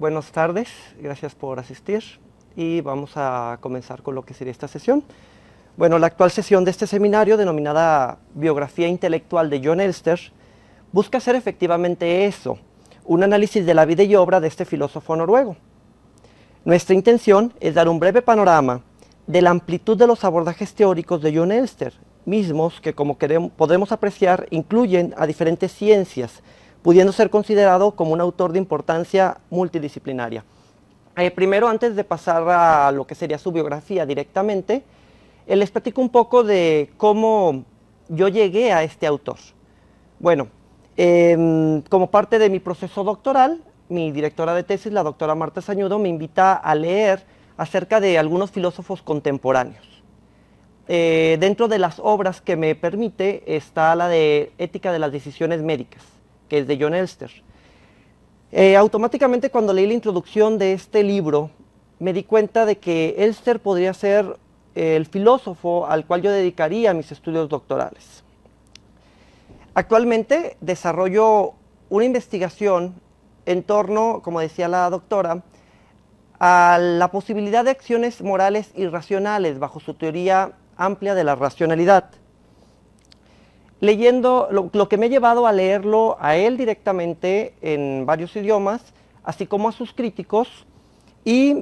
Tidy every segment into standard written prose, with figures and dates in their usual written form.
buenas tardes, gracias por asistir y vamos a comenzar con lo que sería esta sesión. Bueno, la actual sesión de este seminario, denominada Biografía Intelectual de Jon Elster, busca hacer efectivamente eso, un análisis de la vida y obra de este filósofo noruego. Nuestra intención es dar un breve panorama de la amplitud de los abordajes teóricos de Jon Elster, mismos que, como podemos apreciar, incluyen a diferentes ciencias, pudiendo ser considerado como un autor de importancia multidisciplinaria. Primero, antes de pasar a lo que sería su biografía directamente, les platico un poco de cómo yo llegué a este autor. Bueno, como parte de mi proceso doctoral, mi directora de tesis, la doctora Marta Sañudo, me invita a leer acerca de algunos filósofos contemporáneos. Dentro de las obras que me permite está la de Ética de las Decisiones Médicas, que es de Jon Elster. Automáticamente, cuando leí la introducción de este libro, me di cuenta de que Elster podría ser el filósofo al cual yo dedicaría mis estudios doctorales. Actualmente desarrollo una investigación en torno, como decía la doctora, a la posibilidad de acciones morales irracionales bajo su teoría amplia de la racionalidad. Leyendo lo que me ha llevado a leerlo a él directamente en varios idiomas, así como a sus críticos, y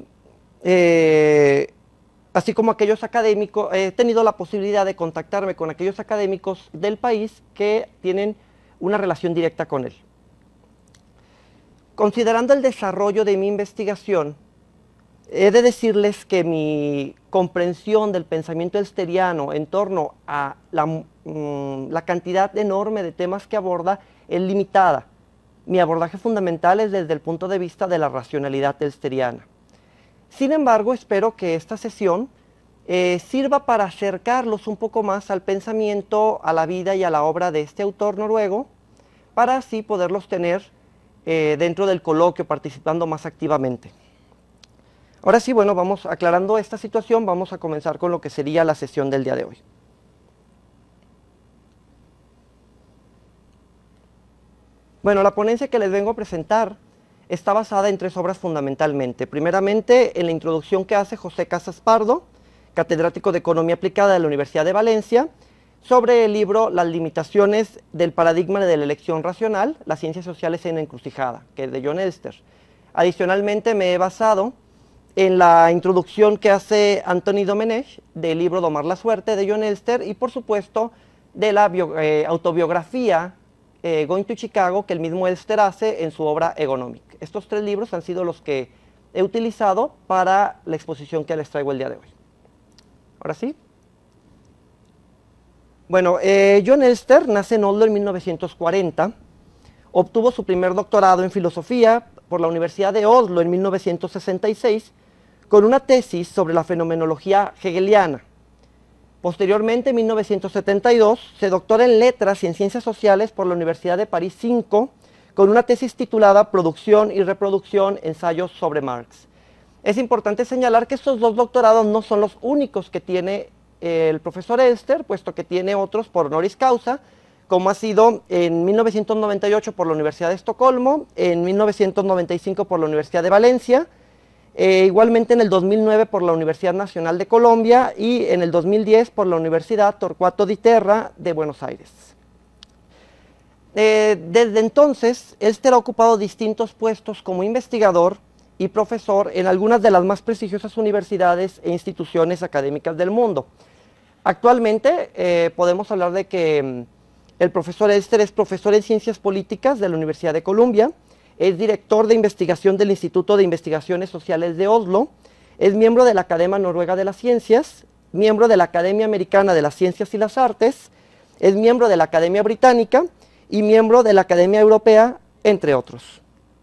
así como aquellos académicos, he tenido la posibilidad de contactarme con aquellos académicos del país que tienen una relación directa con él. Considerando el desarrollo de mi investigación, he de decirles que mi comprensión del pensamiento elsteriano en torno a la cantidad enorme de temas que aborda es limitada. Mi abordaje fundamental es desde el punto de vista de la racionalidad elsteriana. Sin embargo, espero que esta sesión sirva para acercarlos un poco más al pensamiento, a la vida y a la obra de este autor noruego, para así poderlos tener dentro del coloquio, participando más activamente. Ahora sí, bueno, vamos aclarando esta situación, vamos a comenzar con lo que sería la sesión del día de hoy. Bueno, la ponencia que les vengo a presentar está basada en tres obras fundamentalmente. Primeramente, en la introducción que hace José Casas Pardo, catedrático de Economía Aplicada de la Universidad de Valencia, sobre el libro Las limitaciones del paradigma de la elección racional, las ciencias sociales en encrucijada, que es de Jon Elster. Adicionalmente, me he basado en la introducción que hace Anthony Domenech del libro Domar la suerte de Jon Elster y, por supuesto, de la autobiografía Going to Chicago que el mismo Elster hace en su obra Egonomic. Estos tres libros han sido los que he utilizado para la exposición que les traigo el día de hoy. Ahora sí. Bueno, Jon Elster nace en Oslo en 1940, obtuvo su primer doctorado en filosofía por la Universidad de Oslo en 1966, con una tesis sobre la fenomenología hegeliana. Posteriormente, en 1972, se doctora en Letras y en Ciencias Sociales por la Universidad de París 5, con una tesis titulada Producción y Reproducción, ensayos sobre Marx. Es importante señalar que estos dos doctorados no son los únicos que tiene el profesor Elster, puesto que tiene otros por honoris causa, como ha sido en 1998 por la Universidad de Estocolmo, en 1995 por la Universidad de Valencia, igualmente en el 2009 por la Universidad Nacional de Colombia y en el 2010 por la Universidad Torcuato Di Terra de Buenos Aires. Desde entonces, Elster ha ocupado distintos puestos como investigador y profesor en algunas de las más prestigiosas universidades e instituciones académicas del mundo. Actualmente podemos hablar de que el profesor Elster es profesor en Ciencias Políticas de la Universidad de Columbia, es director de investigación del Instituto de Investigaciones Sociales de Oslo, es miembro de la Academia Noruega de las Ciencias, miembro de la Academia Americana de las Ciencias y las Artes, es miembro de la Academia Británica y miembro de la Academia Europea, entre otros.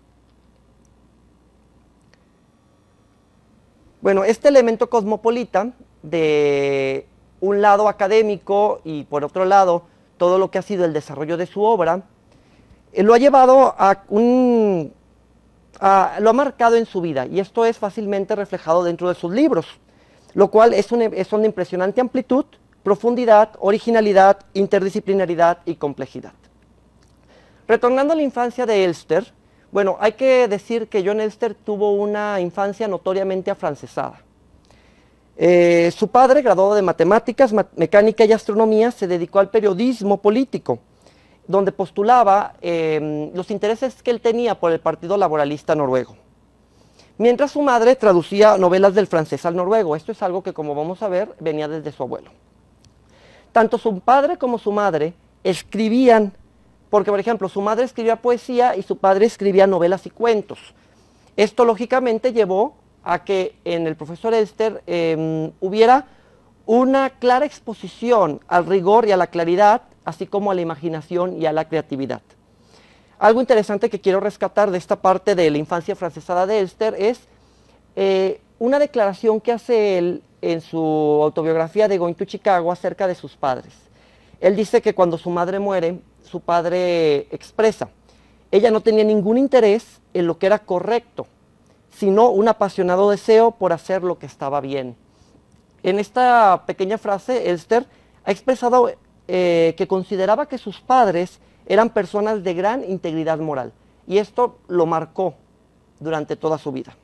Bueno, este elemento cosmopolita, de un lado académico y por otro lado todo lo que ha sido el desarrollo de su obra, lo ha llevado lo ha marcado en su vida, y esto es fácilmente reflejado dentro de sus libros, lo cual es una impresionante amplitud, profundidad, originalidad, interdisciplinaridad y complejidad. Retornando a la infancia de Elster, Bueno, hay que decir que John Elster tuvo una infancia notoriamente afrancesada. Su padre, graduado de matemáticas, mecánica y astronomía, se dedicó al periodismo político, donde postulaba los intereses que él tenía por el Partido Laboralista Noruego. Mientras su madre traducía novelas del francés al noruego. Esto es algo que, como vamos a ver, venía desde su abuelo. Tanto su padre como su madre escribían, porque por ejemplo su madre escribía poesía y su padre escribía novelas y cuentos. Esto lógicamente llevó a que en el profesor Elster hubiera una clara exposición al rigor y a la claridad, así como a la imaginación y a la creatividad. Algo interesante que quiero rescatar de esta parte de la infancia afrancesada de Elster es una declaración que hace él en su autobiografía de Going to Chicago acerca de sus padres. Él dice que cuando su madre muere, su padre expresa: ella no tenía ningún interés en lo que era correcto, sino un apasionado deseo por hacer lo que estaba bien. En esta pequeña frase, Elster ha expresado que consideraba que sus padres eran personas de gran integridad moral, y esto lo marcó durante toda su vida.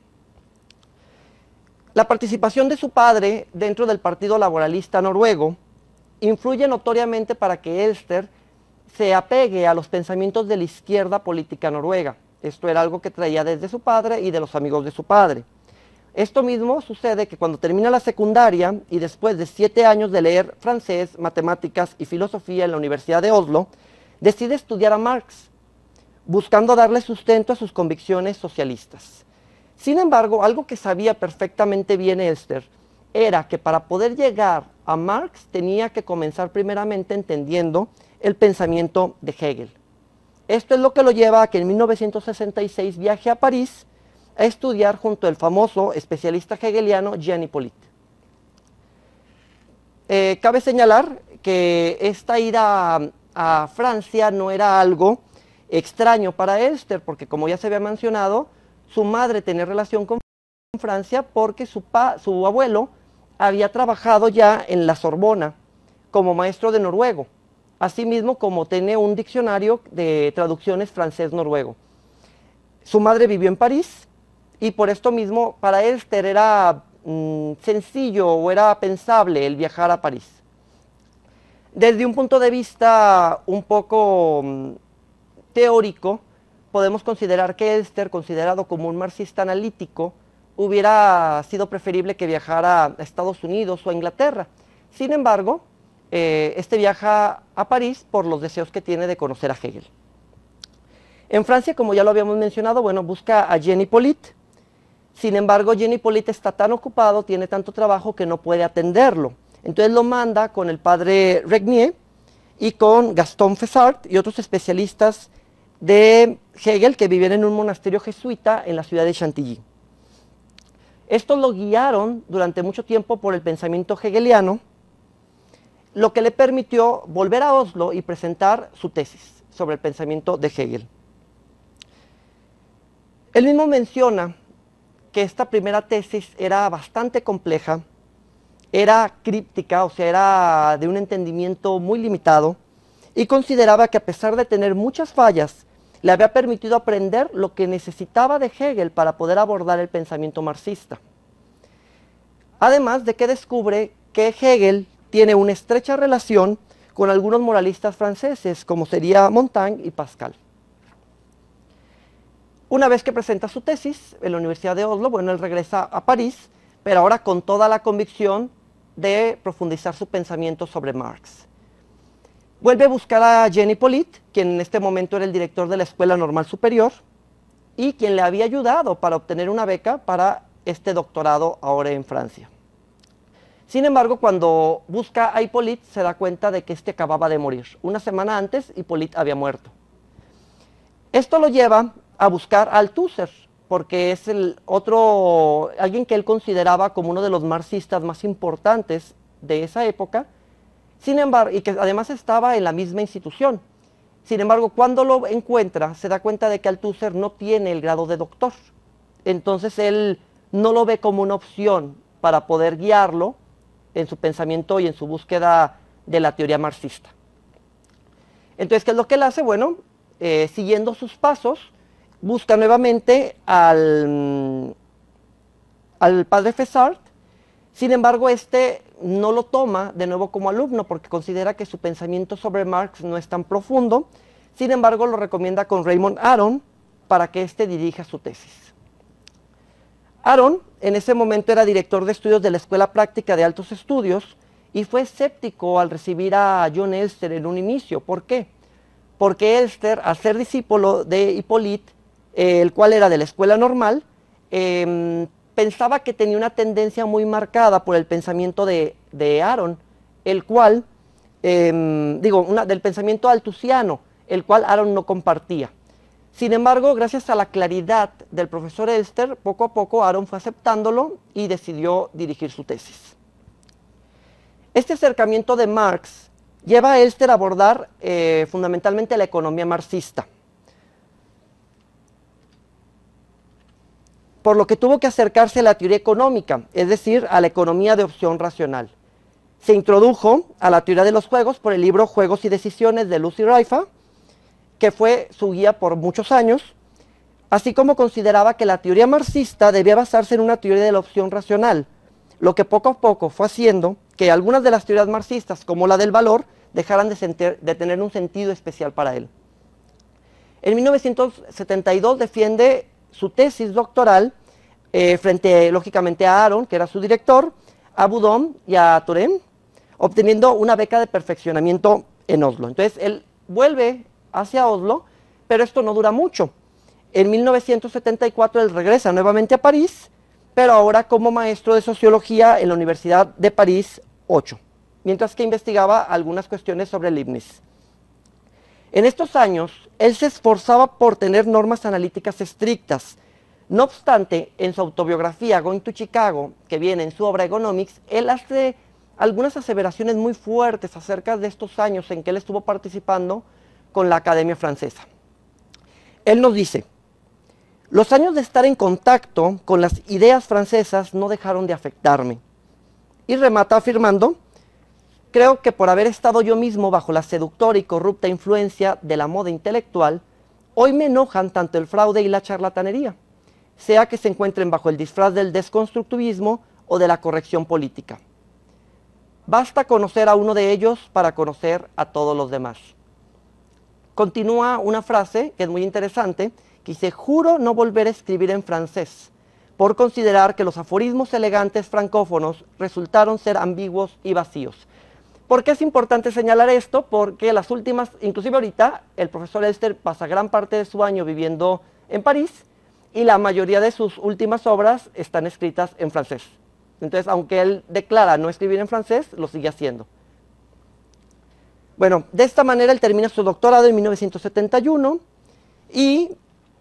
La participación de su padre dentro del Partido Laboralista Noruego influye notoriamente para que Elster se apegue a los pensamientos de la izquierda política noruega. Esto era algo que traía desde su padre y de los amigos de su padre. Esto mismo sucede que cuando termina la secundaria y después de 7 años de leer francés, matemáticas y filosofía en la Universidad de Oslo, decide estudiar a Marx, buscando darle sustento a sus convicciones socialistas. Sin embargo, algo que sabía perfectamente bien Elster era que para poder llegar a Marx tenía que comenzar primeramente entendiendo el pensamiento de Hegel. Esto es lo que lo lleva a que en 1966 viaje a París a estudiar junto al famoso especialista hegeliano Jean Hippolyte. Cabe señalar que esta ida a Francia no era algo extraño para Elster, porque como ya se había mencionado, su madre tenía relación con Francia porque su abuelo había trabajado ya en la Sorbona como maestro de noruego, asimismo como tiene un diccionario de traducciones francés-noruego. Su madre vivió en París y por esto mismo para Elster era sencillo o era pensable el viajar a París. Desde un punto de vista un poco teórico, podemos considerar que Elster, considerado como un marxista analítico, hubiera sido preferible que viajara a Estados Unidos o a Inglaterra. Sin embargo, este viaja a París por los deseos que tiene de conocer a Hegel. En Francia, como ya lo habíamos mencionado, bueno, busca a Jean Hippolyte. Sin embargo, Jean Hippolyte está tan ocupado, tiene tanto trabajo que no puede atenderlo. Entonces lo manda con el padre Regnier y con Gaston Fessard y otros especialistas de Hegel que vivían en un monasterio jesuita en la ciudad de Chantilly. Estos lo guiaron durante mucho tiempo por el pensamiento hegeliano, lo que le permitió volver a Oslo y presentar su tesis sobre el pensamiento de Hegel. Él mismo menciona que esta primera tesis era bastante compleja, era críptica, o sea, era de un entendimiento muy limitado, y consideraba que a pesar de tener muchas fallas, le había permitido aprender lo que necesitaba de Hegel para poder abordar el pensamiento marxista. Además de que descubre que Hegel tiene una estrecha relación con algunos moralistas franceses, como sería Montaigne y Pascal. Una vez que presenta su tesis en la Universidad de Oslo, bueno, él regresa a París, pero ahora con toda la convicción de profundizar su pensamiento sobre Marx. Vuelve a buscar a Jean Hippolyte, quien en este momento era el director de la Escuela Normal Superior, y quien le había ayudado para obtener una beca para este doctorado ahora en Francia. Sin embargo, cuando busca a Hippolyte, se da cuenta de que este acababa de morir. Una semana antes, Hippolyte había muerto. Esto lo lleva a buscar a Althusser, porque es alguien que él consideraba como uno de los marxistas más importantes de esa época, sin embargo, y que además estaba en la misma institución. Sin embargo, cuando lo encuentra, se da cuenta de que Althusser no tiene el grado de doctor. Entonces él no lo ve como una opción para poder guiarlo en su pensamiento y en su búsqueda de la teoría marxista. Entonces, ¿qué es lo que él hace? Bueno, siguiendo sus pasos, busca nuevamente al padre Fessard. Sin embargo, este no lo toma de nuevo como alumno porque considera que su pensamiento sobre Marx no es tan profundo. Sin embargo, lo recomienda con Raymond Aron para que éste dirija su tesis. Aron en ese momento era director de estudios de la Escuela Práctica de Altos Estudios y fue escéptico al recibir a John Elster en un inicio. ¿Por qué? Porque Elster, al ser discípulo de Hippolyte, el cual era de la escuela normal, pensaba que tenía una tendencia muy marcada por el pensamiento de Aron, el cual, del pensamiento althusiano, el cual Aron no compartía. Sin embargo, gracias a la claridad del profesor Elster, poco a poco Aron fue aceptándolo y decidió dirigir su tesis. Este acercamiento de Marx lleva a Elster a abordar fundamentalmente la economía marxista, por lo que tuvo que acercarse a la teoría económica, es decir, a la economía de opción racional. Se introdujo a la teoría de los juegos por el libro Juegos y Decisiones de Lucy Raifa, que fue su guía por muchos años, así como consideraba que la teoría marxista debía basarse en una teoría de la opción racional, lo que poco a poco fue haciendo que algunas de las teorías marxistas, como la del valor, dejaran de tener un sentido especial para él. En 1972 defiende su tesis doctoral frente, lógicamente, a Aron, que era su director, a Boudon y a Turenne, obteniendo una beca de perfeccionamiento en Oslo. Entonces, él vuelve hacia Oslo, pero esto no dura mucho. En 1974 él regresa nuevamente a París, pero ahora como maestro de sociología en la Universidad de París 8, mientras que investigaba algunas cuestiones sobre Leibniz. En estos años, él se esforzaba por tener normas analíticas estrictas. No obstante, en su autobiografía Going to Chicago, que viene en su obra Economics, él hace algunas aseveraciones muy fuertes acerca de estos años en que él estuvo participando con la Academia Francesa. Él nos dice: los años de estar en contacto con las ideas francesas no dejaron de afectarme. Y remata afirmando: creo que por haber estado yo mismo bajo la seductora y corrupta influencia de la moda intelectual, hoy me enojan tanto el fraude y la charlatanería, sea que se encuentren bajo el disfraz del desconstructivismo o de la corrección política. Basta conocer a uno de ellos para conocer a todos los demás. Continúa una frase que es muy interesante, que dice: juro no volver a escribir en francés, por considerar que los aforismos elegantes francófonos resultaron ser ambiguos y vacíos. ¿Por qué es importante señalar esto? Porque las últimas, inclusive ahorita, el profesor Elster pasa gran parte de su año viviendo en París y la mayoría de sus últimas obras están escritas en francés. Entonces, aunque él declara no escribir en francés, lo sigue haciendo. Bueno, de esta manera él termina su doctorado en 1971 y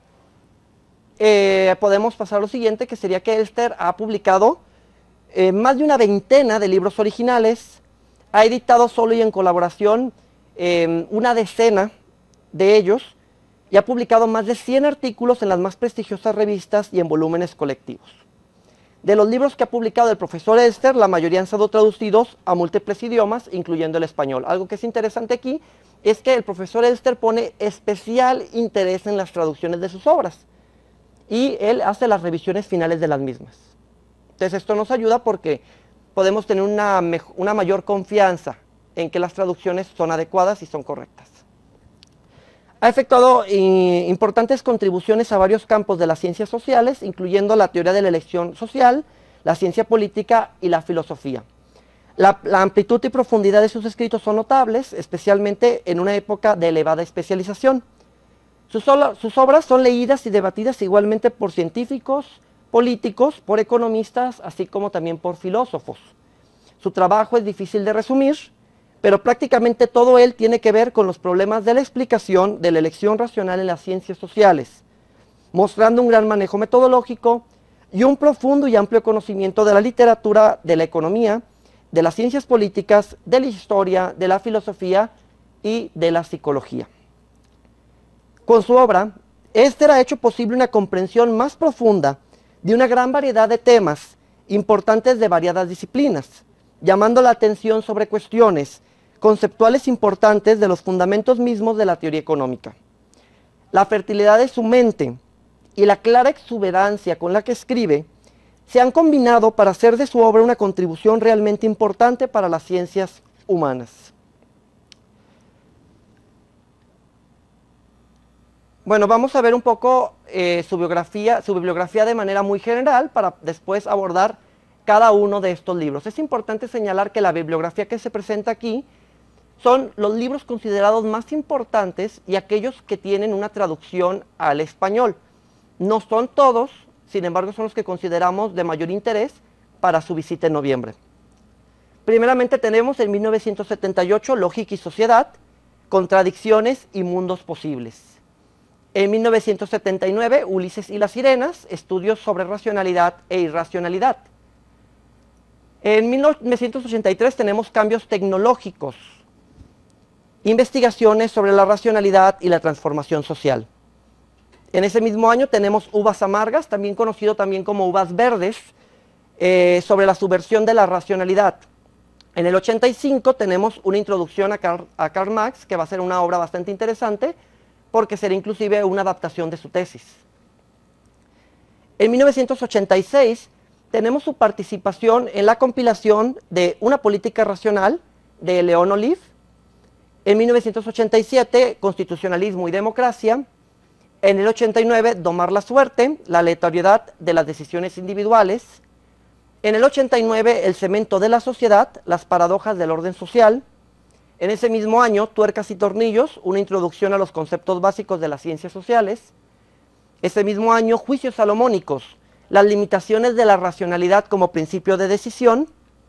podemos pasar a lo siguiente, que sería que Elster ha publicado más de una veintena de libros originales, ha editado solo y en colaboración una decena de ellos y ha publicado más de 100 artículos en las más prestigiosas revistas y en volúmenes colectivos. De los libros que ha publicado el profesor Elster, la mayoría han sido traducidos a múltiples idiomas, incluyendo el español. Algo que es interesante aquí es que el profesor Elster pone especial interés en las traducciones de sus obras y él hace las revisiones finales de las mismas. Entonces esto nos ayuda porque podemos tener una mayor confianza en que las traducciones son adecuadas y son correctas. Ha efectuado importantes contribuciones a varios campos de las ciencias sociales, incluyendo la teoría de la elección social, la ciencia política y la filosofía. La amplitud y profundidad de sus escritos son notables, especialmente en una época de elevada especialización. Sus obras son leídas y debatidas igualmente por científicos, políticos, por economistas, así como también por filósofos. Su trabajo es difícil de resumir, pero prácticamente todo él tiene que ver con los problemas de la explicación de la elección racional en las ciencias sociales, mostrando un gran manejo metodológico y un profundo y amplio conocimiento de la literatura, de la economía, de las ciencias políticas, de la historia, de la filosofía y de la psicología. Con su obra, Elster ha hecho posible una comprensión más profunda de una gran variedad de temas importantes de variadas disciplinas, llamando la atención sobre cuestiones conceptuales importantes de los fundamentos mismos de la teoría económica. La fertilidad de su mente y la clara exuberancia con la que escribe se han combinado para hacer de su obra una contribución realmente importante para las ciencias humanas. Bueno, vamos a ver un poco su bibliografía de manera muy general para después abordar cada uno de estos libros. Es importante señalar que la bibliografía que se presenta aquí son los libros considerados más importantes y aquellos que tienen una traducción al español. No son todos, sin embargo son los que consideramos de mayor interés para su visita en noviembre. Primeramente tenemos en 1978 Lógica y Sociedad, Contradicciones y Mundos Posibles. En 1979 Ulises y las Sirenas, Estudios sobre Racionalidad e Irracionalidad. En 1983 tenemos Cambios Tecnológicos, Investigaciones sobre la Racionalidad y la Transformación Social. En ese mismo año tenemos Uvas Amargas, también conocido también como Uvas Verdes, sobre la subversión de la racionalidad. En el 85 tenemos una introducción a Karl Marx, que va a ser una obra bastante interesante, porque será inclusive una adaptación de su tesis. En 1986 tenemos su participación en la compilación de Una política racional de León Olive. En 1987, Constitucionalismo y Democracia. En el 89, Domar la suerte, la aleatoriedad de las decisiones individuales. En el 89, El cemento de la sociedad, las paradojas del orden social. En ese mismo año, Tuercas y tornillos, una introducción a los conceptos básicos de las ciencias sociales. Ese mismo año, Juicios salomónicos, las limitaciones de la racionalidad como principio de decisión.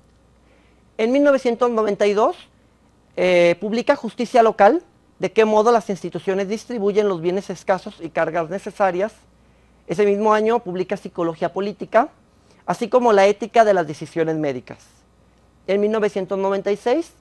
En 1992, publica Justicia local, de qué modo las instituciones distribuyen los bienes escasos y cargas necesarias. Ese mismo año publica Psicología política, así como La ética de las decisiones médicas. En 1996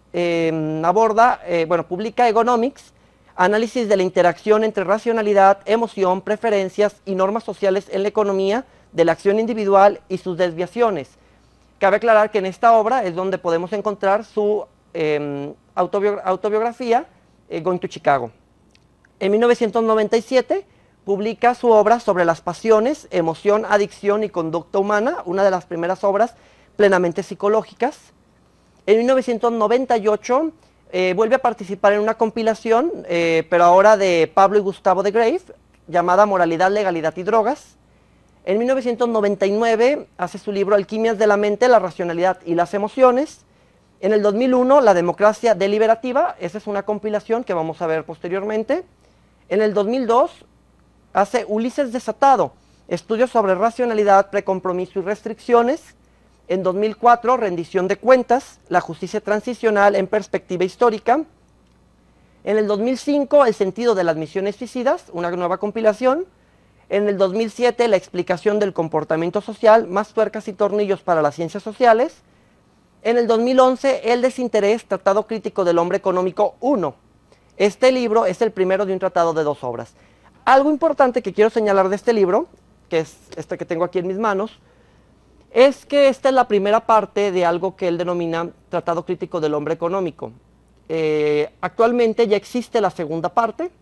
publica Economics, análisis de la interacción entre racionalidad, emoción, preferencias y normas sociales en la economía, de la acción individual y sus desviaciones. Cabe aclarar que en esta obra es donde podemos encontrar su autobiografía, Going to Chicago. En 1997 publica su obra sobre las pasiones, emoción, adicción y conducta humana, una de las primeras obras plenamente psicológicas. En 1998 vuelve a participar en una compilación, pero ahora de Pablo y Gustavo de Grave, llamada Moralidad, Legalidad y Drogas. En 1999 hace su libro Alquimias de la mente, la racionalidad y las emociones. En el 2001, La democracia deliberativa, esa es una compilación que vamos a ver posteriormente. En el 2002 hace Ulises desatado, estudios sobre racionalidad, precompromiso y restricciones. En 2004, Rendición de cuentas, la justicia transicional en perspectiva histórica. En el 2005, El sentido de las misiones suicidas, una nueva compilación. En el 2007, La explicación del comportamiento social, más tuercas y tornillos para las ciencias sociales. En el 2011, El desinterés, Tratado crítico del hombre económico 1. Este libro es el primero de un tratado de 2 obras. Algo importante que quiero señalar de este libro, que es este que tengo aquí en mis manos, es que esta es la primera parte de algo que él denomina Tratado crítico del hombre económico. Actualmente ya existe la segunda parte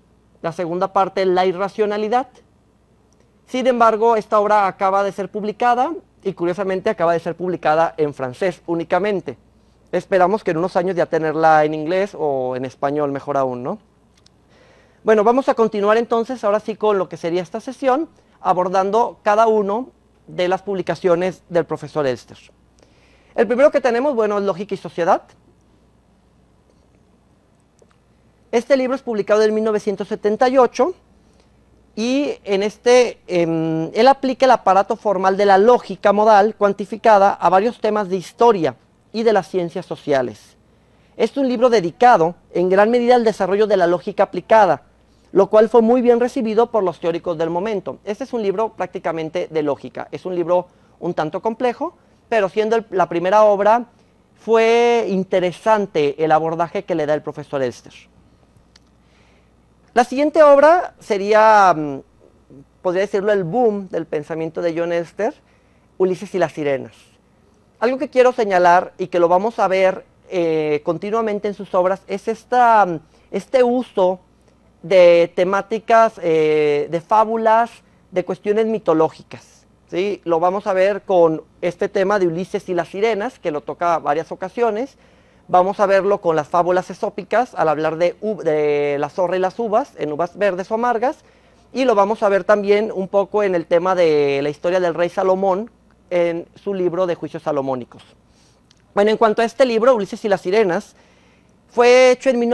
es La irracionalidad. Sin embargo, esta obra acaba de ser publicada y curiosamente acaba de ser publicada en francés únicamente. Esperamos que en unos años ya tenerla en inglés o en español, mejor aún, ¿no? Bueno, vamos a continuar entonces ahora sí con lo que sería esta sesión, abordando cada uno de las publicaciones del profesor Elster. El primero que tenemos, bueno, es Lógica y Sociedad. Este libro es publicado en 1978 y en él aplica el aparato formal de la lógica modal cuantificada a varios temas de historia y de las ciencias sociales. Es un libro dedicado en gran medida al desarrollo de la lógica aplicada, lo cual fue muy bien recibido por los teóricos del momento. Este es un libro prácticamente de lógica, es un libro un tanto complejo, pero siendo la primera obra, fue interesante el abordaje que le da el profesor Elster. La siguiente obra sería, podría decirlo, el boom del pensamiento de John Elster, Ulises y las Sirenas. Algo que quiero señalar y que lo vamos a ver continuamente en sus obras es este uso de temáticas, de fábulas, de cuestiones mitológicas, ¿sí? Lo vamos a ver con este tema de Ulises y las sirenas, que lo toca varias ocasiones. Vamos a verlo con las fábulas esópicas, al hablar de la zorra y las uvas, en uvas verdes o amargas. Y lo vamos a ver también un poco en el tema de la historia del rey Salomón, en su libro de Juicios Salomónicos. Bueno, en cuanto a este libro, Ulises y las sirenas, fue hecho en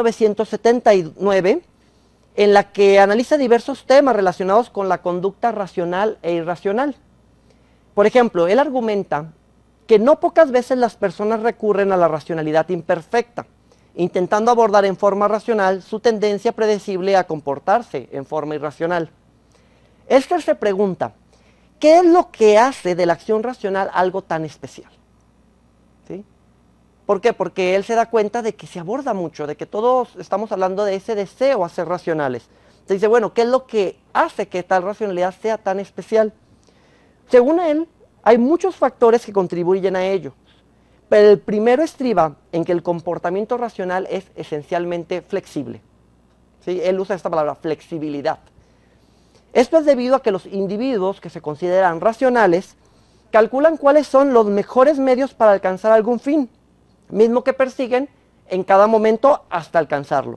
1979, en la que analiza diversos temas relacionados con la conducta racional e irracional. Por ejemplo, él argumenta que no pocas veces las personas recurren a la racionalidad imperfecta, intentando abordar en forma racional su tendencia predecible a comportarse en forma irracional. Elster se pregunta, ¿qué es lo que hace de la acción racional algo tan especial? ¿Sí? ¿Por qué? Porque él se da cuenta de que se aborda mucho, de que todos estamos hablando de ese deseo a ser racionales. Entonces dice, bueno, ¿qué es lo que hace que tal racionalidad sea tan especial? Según él, hay muchos factores que contribuyen a ello, pero el primero estriba en que el comportamiento racional es esencialmente flexible. ¿Sí? Él usa esta palabra, flexibilidad. Esto es debido a que los individuos que se consideran racionales calculan cuáles son los mejores medios para alcanzar algún fin, mismo que persiguen en cada momento hasta alcanzarlo.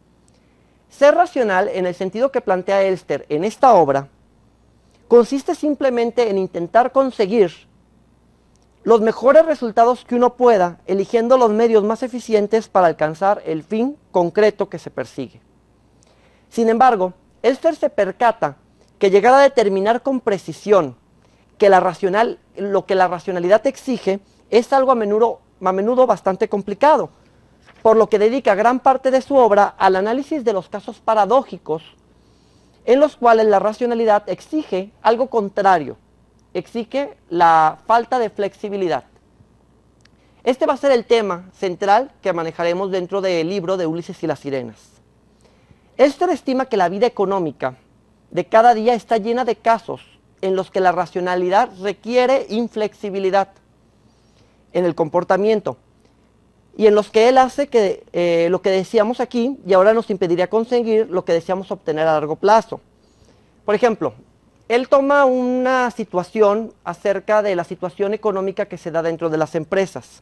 Ser racional, en el sentido que plantea Elster en esta obra, consiste simplemente en intentar conseguir los mejores resultados que uno pueda, eligiendo los medios más eficientes para alcanzar el fin concreto que se persigue. Sin embargo, Elster se percata que llegar a determinar con precisión que lo que la racionalidad exige es algo a menudo bastante complicado, por lo que dedica gran parte de su obra al análisis de los casos paradójicos en los cuales la racionalidad exige algo contrario, exige la falta de flexibilidad. Este va a ser el tema central que manejaremos dentro del libro de Ulises y las sirenas. Elster estima que la vida económica de cada día está llena de casos en los que la racionalidad requiere inflexibilidad en el comportamiento y en los que él hace que lo que decíamos aquí y ahora nos impediría conseguir lo que deseamos obtener a largo plazo. Por ejemplo, él toma una situación acerca de la situación económica que se da dentro de las empresas.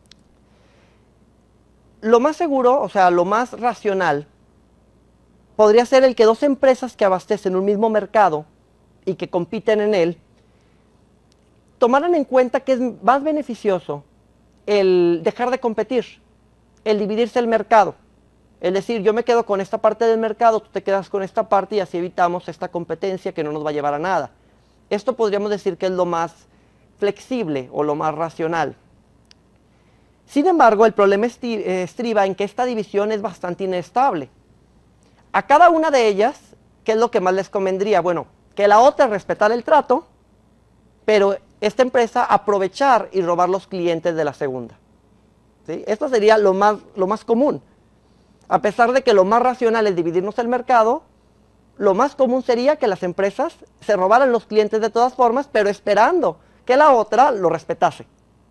Lo más seguro, o sea, lo más racional, podría ser el que dos empresas que abastecen un mismo mercado y que compiten en él, tomaran en cuenta que es más beneficioso el dejar de competir, el dividirse el mercado. Es decir, yo me quedo con esta parte del mercado, tú te quedas con esta parte y así evitamos esta competencia que no nos va a llevar a nada. Esto podríamos decir que es lo más flexible o lo más racional. Sin embargo, el problema estriba en que esta división es bastante inestable. A cada una de ellas, ¿qué es lo que más les convendría? Bueno, que la otra respetara el trato, pero esta empresa aprovechar y robar los clientes de la segunda. ¿Sí? Esto sería lo más común. A pesar de que lo más racional es dividirnos el mercado, lo más común sería que las empresas se robaran los clientes de todas formas, pero esperando que la otra lo respetase.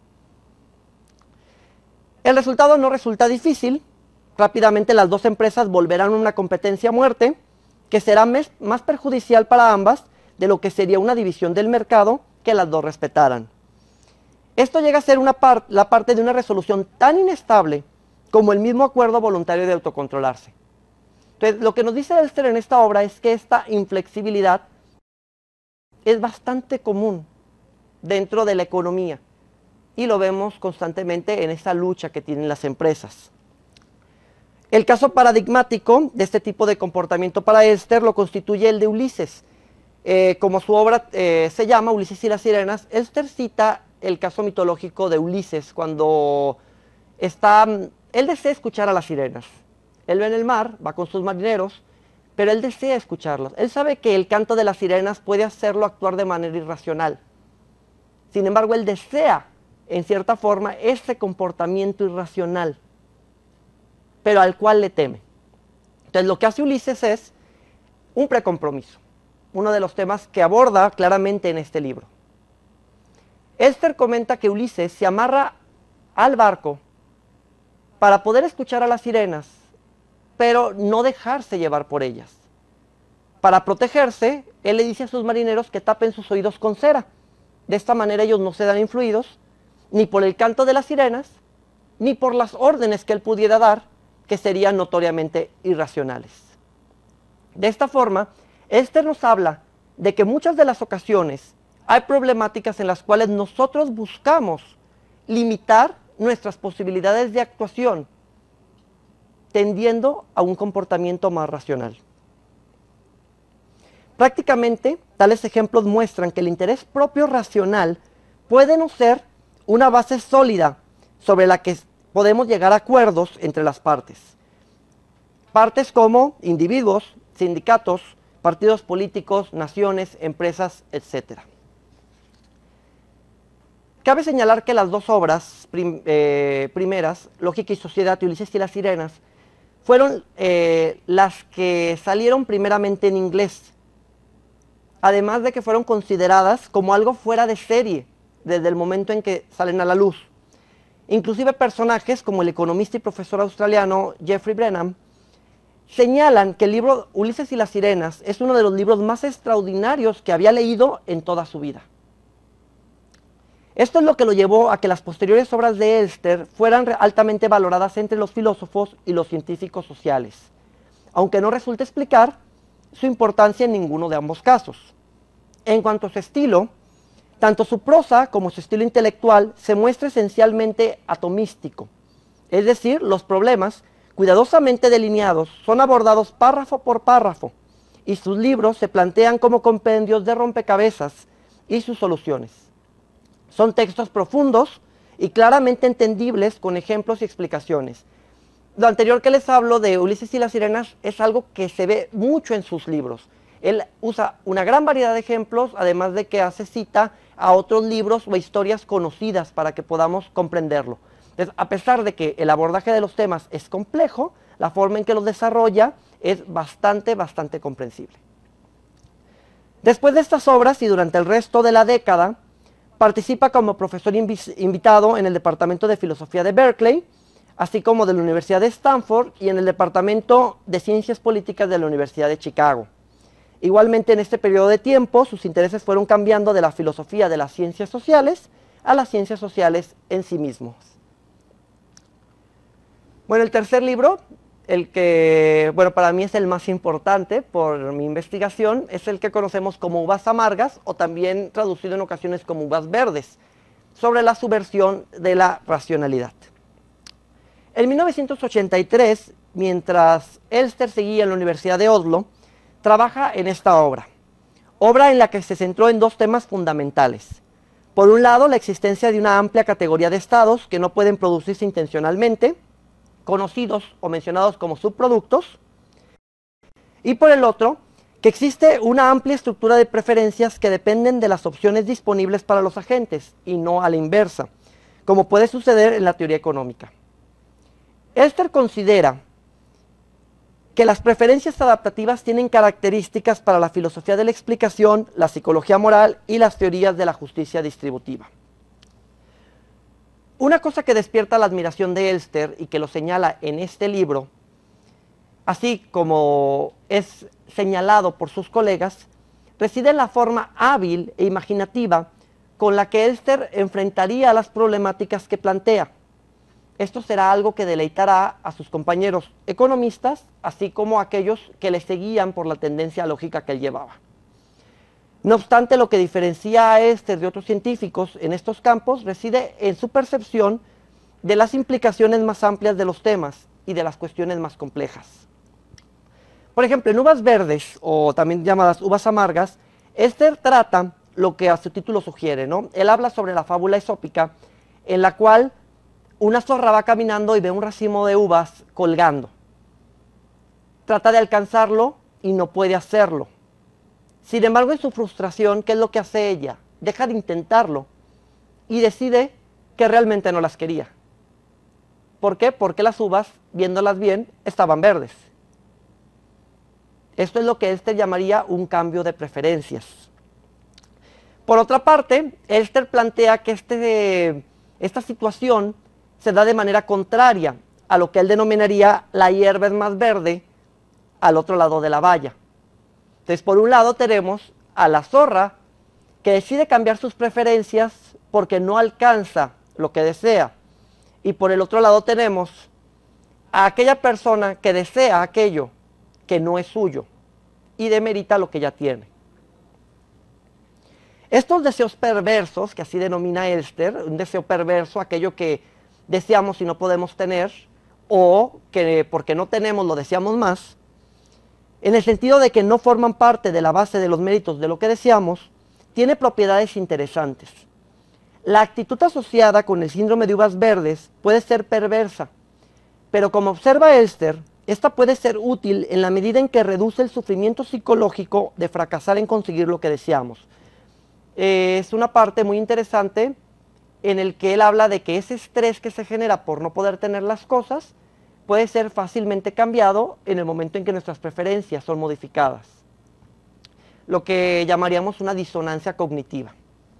El resultado no resulta difícil. Rápidamente las dos empresas volverán a una competencia a muerte, que será más perjudicial para ambas de lo que sería una división del mercado que las dos respetaran. Esto llega a ser la parte de una resolución tan inestable como el mismo acuerdo voluntario de autocontrolarse. Entonces, lo que nos dice Elster en esta obra es que esta inflexibilidad es bastante común dentro de la economía y lo vemos constantemente en esta lucha que tienen las empresas. El caso paradigmático de este tipo de comportamiento para Elster lo constituye el de Ulises. Como su obra se llama Ulises y las sirenas, Elster cita el caso mitológico de Ulises cuando él desea escuchar a las sirenas. Él ve en el mar, va con sus marineros, pero él desea escucharlas. Él sabe que el canto de las sirenas puede hacerlo actuar de manera irracional. Sin embargo, él desea, en cierta forma, ese comportamiento irracional, pero al cual le teme. Entonces, lo que hace Ulises es un precompromiso, uno de los temas que aborda claramente en este libro. Elster comenta que Ulises se amarra al barco para poder escuchar a las sirenas, pero no dejarse llevar por ellas, Para protegerse, él le dice a sus marineros que tapen sus oídos con cera. De esta manera ellos no se dan influidos ni por el canto de las sirenas, ni por las órdenes que él pudiera dar, que serían notoriamente irracionales. De esta forma, Elster nos habla de que muchas de las ocasiones hay problemáticas en las cuales nosotros buscamos limitar nuestras posibilidades de actuación, tendiendo a un comportamiento más racional. Prácticamente, tales ejemplos muestran que el interés propio racional puede no ser una base sólida sobre la que podemos llegar a acuerdos entre las partes. Partes como individuos, sindicatos, partidos políticos, naciones, empresas, etc. Cabe señalar que las dos obras primeras, Lógica y Sociedad y Ulises y las Sirenas, fueron las que salieron primeramente en inglés, además de que fueron consideradas como algo fuera de serie desde el momento en que salen a la luz. Inclusive personajes como el economista y profesor australiano Geoffrey Brenham señalan que el libro Ulises y las Sirenas es uno de los libros más extraordinarios que había leído en toda su vida. Esto es lo que lo llevó a que las posteriores obras de Elster fueran altamente valoradas entre los filósofos y los científicos sociales, aunque no resulta explicar su importancia en ninguno de ambos casos. En cuanto a su estilo, tanto su prosa como su estilo intelectual se muestra esencialmente atomístico, es decir, los problemas, cuidadosamente delineados, son abordados párrafo por párrafo, y sus libros se plantean como compendios de rompecabezas y sus soluciones. Son textos profundos y claramente entendibles con ejemplos y explicaciones. Lo anterior que les hablo de Ulises y las Sirenas es algo que se ve mucho en sus libros. Él usa una gran variedad de ejemplos, además de que hace cita a otros libros o historias conocidas para que podamos comprenderlo. Entonces, a pesar de que el abordaje de los temas es complejo, la forma en que los desarrolla es bastante comprensible. Después de estas obras y durante el resto de la década, participa como profesor invitado en el Departamento de Filosofía de Berkeley, así como de la Universidad de Stanford y en el Departamento de Ciencias Políticas de la Universidad de Chicago. Igualmente, en este periodo de tiempo, sus intereses fueron cambiando de la filosofía de las ciencias sociales a las ciencias sociales en sí mismos. Bueno, el tercer libro, el que, bueno, para mí es el más importante por mi investigación, es el que conocemos como Uvas Amargas, o también traducido en ocasiones como Uvas Verdes, sobre la subversión de la racionalidad. En 1983, mientras Elster seguía en la Universidad de Oslo, trabaja en esta obra en la que se centró en dos temas fundamentales. Por un lado, la existencia de una amplia categoría de estados que no pueden producirse intencionalmente, conocidos o mencionados como subproductos, y por el otro, que existe una amplia estructura de preferencias que dependen de las opciones disponibles para los agentes, y no a la inversa, como puede suceder en la teoría económica. Elster considera que las preferencias adaptativas tienen características para la filosofía de la explicación, la psicología moral y las teorías de la justicia distributiva. Una cosa que despierta la admiración de Elster y que lo señala en este libro, así como es señalado por sus colegas, reside en la forma hábil e imaginativa con la que Elster enfrentaría las problemáticas que plantea. Esto será algo que deleitará a sus compañeros economistas, así como a aquellos que le seguían por la tendencia lógica que él llevaba. No obstante, lo que diferencia a Elster de otros científicos en estos campos reside en su percepción de las implicaciones más amplias de los temas y de las cuestiones más complejas. Por ejemplo, en Uvas Verdes, o también llamadas Uvas Amargas, Elster trata lo que a su título sugiere, ¿no? Él habla sobre la fábula esópica en la cual una zorra va caminando y ve un racimo de uvas colgando. Trata de alcanzarlo y no puede hacerlo. Sin embargo, en su frustración, ¿qué es lo que hace ella? Deja de intentarlo y decide que realmente no las quería. ¿Por qué? Porque las uvas, viéndolas bien, estaban verdes. Esto es lo que Elster llamaría un cambio de preferencias. Por otra parte, Elster plantea que esta situación se da de manera contraria a lo que él denominaría la hierba es más verde al otro lado de la valla. Entonces, por un lado tenemos a la zorra que decide cambiar sus preferencias porque no alcanza lo que desea. Y por el otro lado tenemos a aquella persona que desea aquello que no es suyo y demerita lo que ya tiene. Estos deseos perversos, que así denomina Elster, un deseo perverso, aquello que deseamos y no podemos tener, o que porque no tenemos lo deseamos más, en el sentido de que no forman parte de la base de los méritos de lo que deseamos, tiene propiedades interesantes. La actitud asociada con el síndrome de uvas verdes puede ser perversa, pero como observa Elster, esta puede ser útil en la medida en que reduce el sufrimiento psicológico de fracasar en conseguir lo que deseamos. Es una parte muy interesante en el que él habla de que ese estrés que se genera por no poder tener las cosas puede ser fácilmente cambiado en el momento en que nuestras preferencias son modificadas. Lo que llamaríamos una disonancia cognitiva.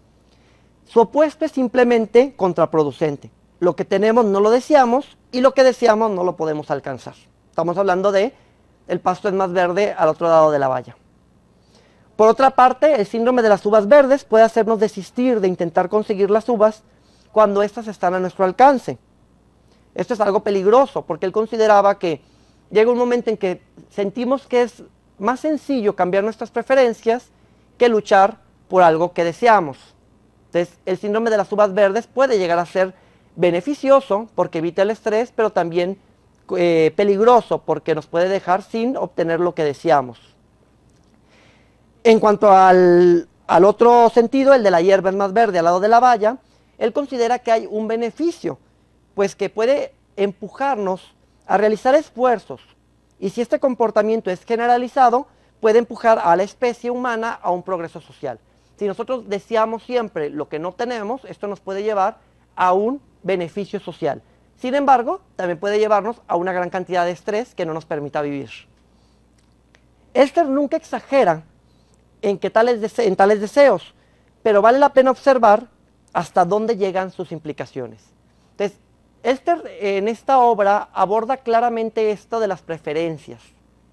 Su opuesto es simplemente contraproducente. Lo que tenemos no lo deseamos y lo que deseamos no lo podemos alcanzar. Estamos hablando de el pasto es más verde al otro lado de la valla. Por otra parte, el síndrome de las uvas verdes puede hacernos desistir de intentar conseguir las uvas cuando éstas están a nuestro alcance. Esto es algo peligroso porque él consideraba que llega un momento en que sentimos que es más sencillo cambiar nuestras preferencias que luchar por algo que deseamos. Entonces, el síndrome de las uvas verdes puede llegar a ser beneficioso porque evita el estrés, pero también peligroso porque nos puede dejar sin obtener lo que deseamos. En cuanto al otro sentido, el de la hierba es más verde al lado de la valla, él considera que hay un beneficio, pues que puede empujarnos a realizar esfuerzos, y si este comportamiento es generalizado, puede empujar a la especie humana a un progreso social. Si nosotros deseamos siempre lo que no tenemos, esto nos puede llevar a un beneficio social. Sin embargo, también puede llevarnos a una gran cantidad de estrés que no nos permita vivir. Elster nunca exagera en tales deseos, pero vale la pena observar hasta dónde llegan sus implicaciones. Entonces, Elster en esta obra aborda claramente esto de las preferencias,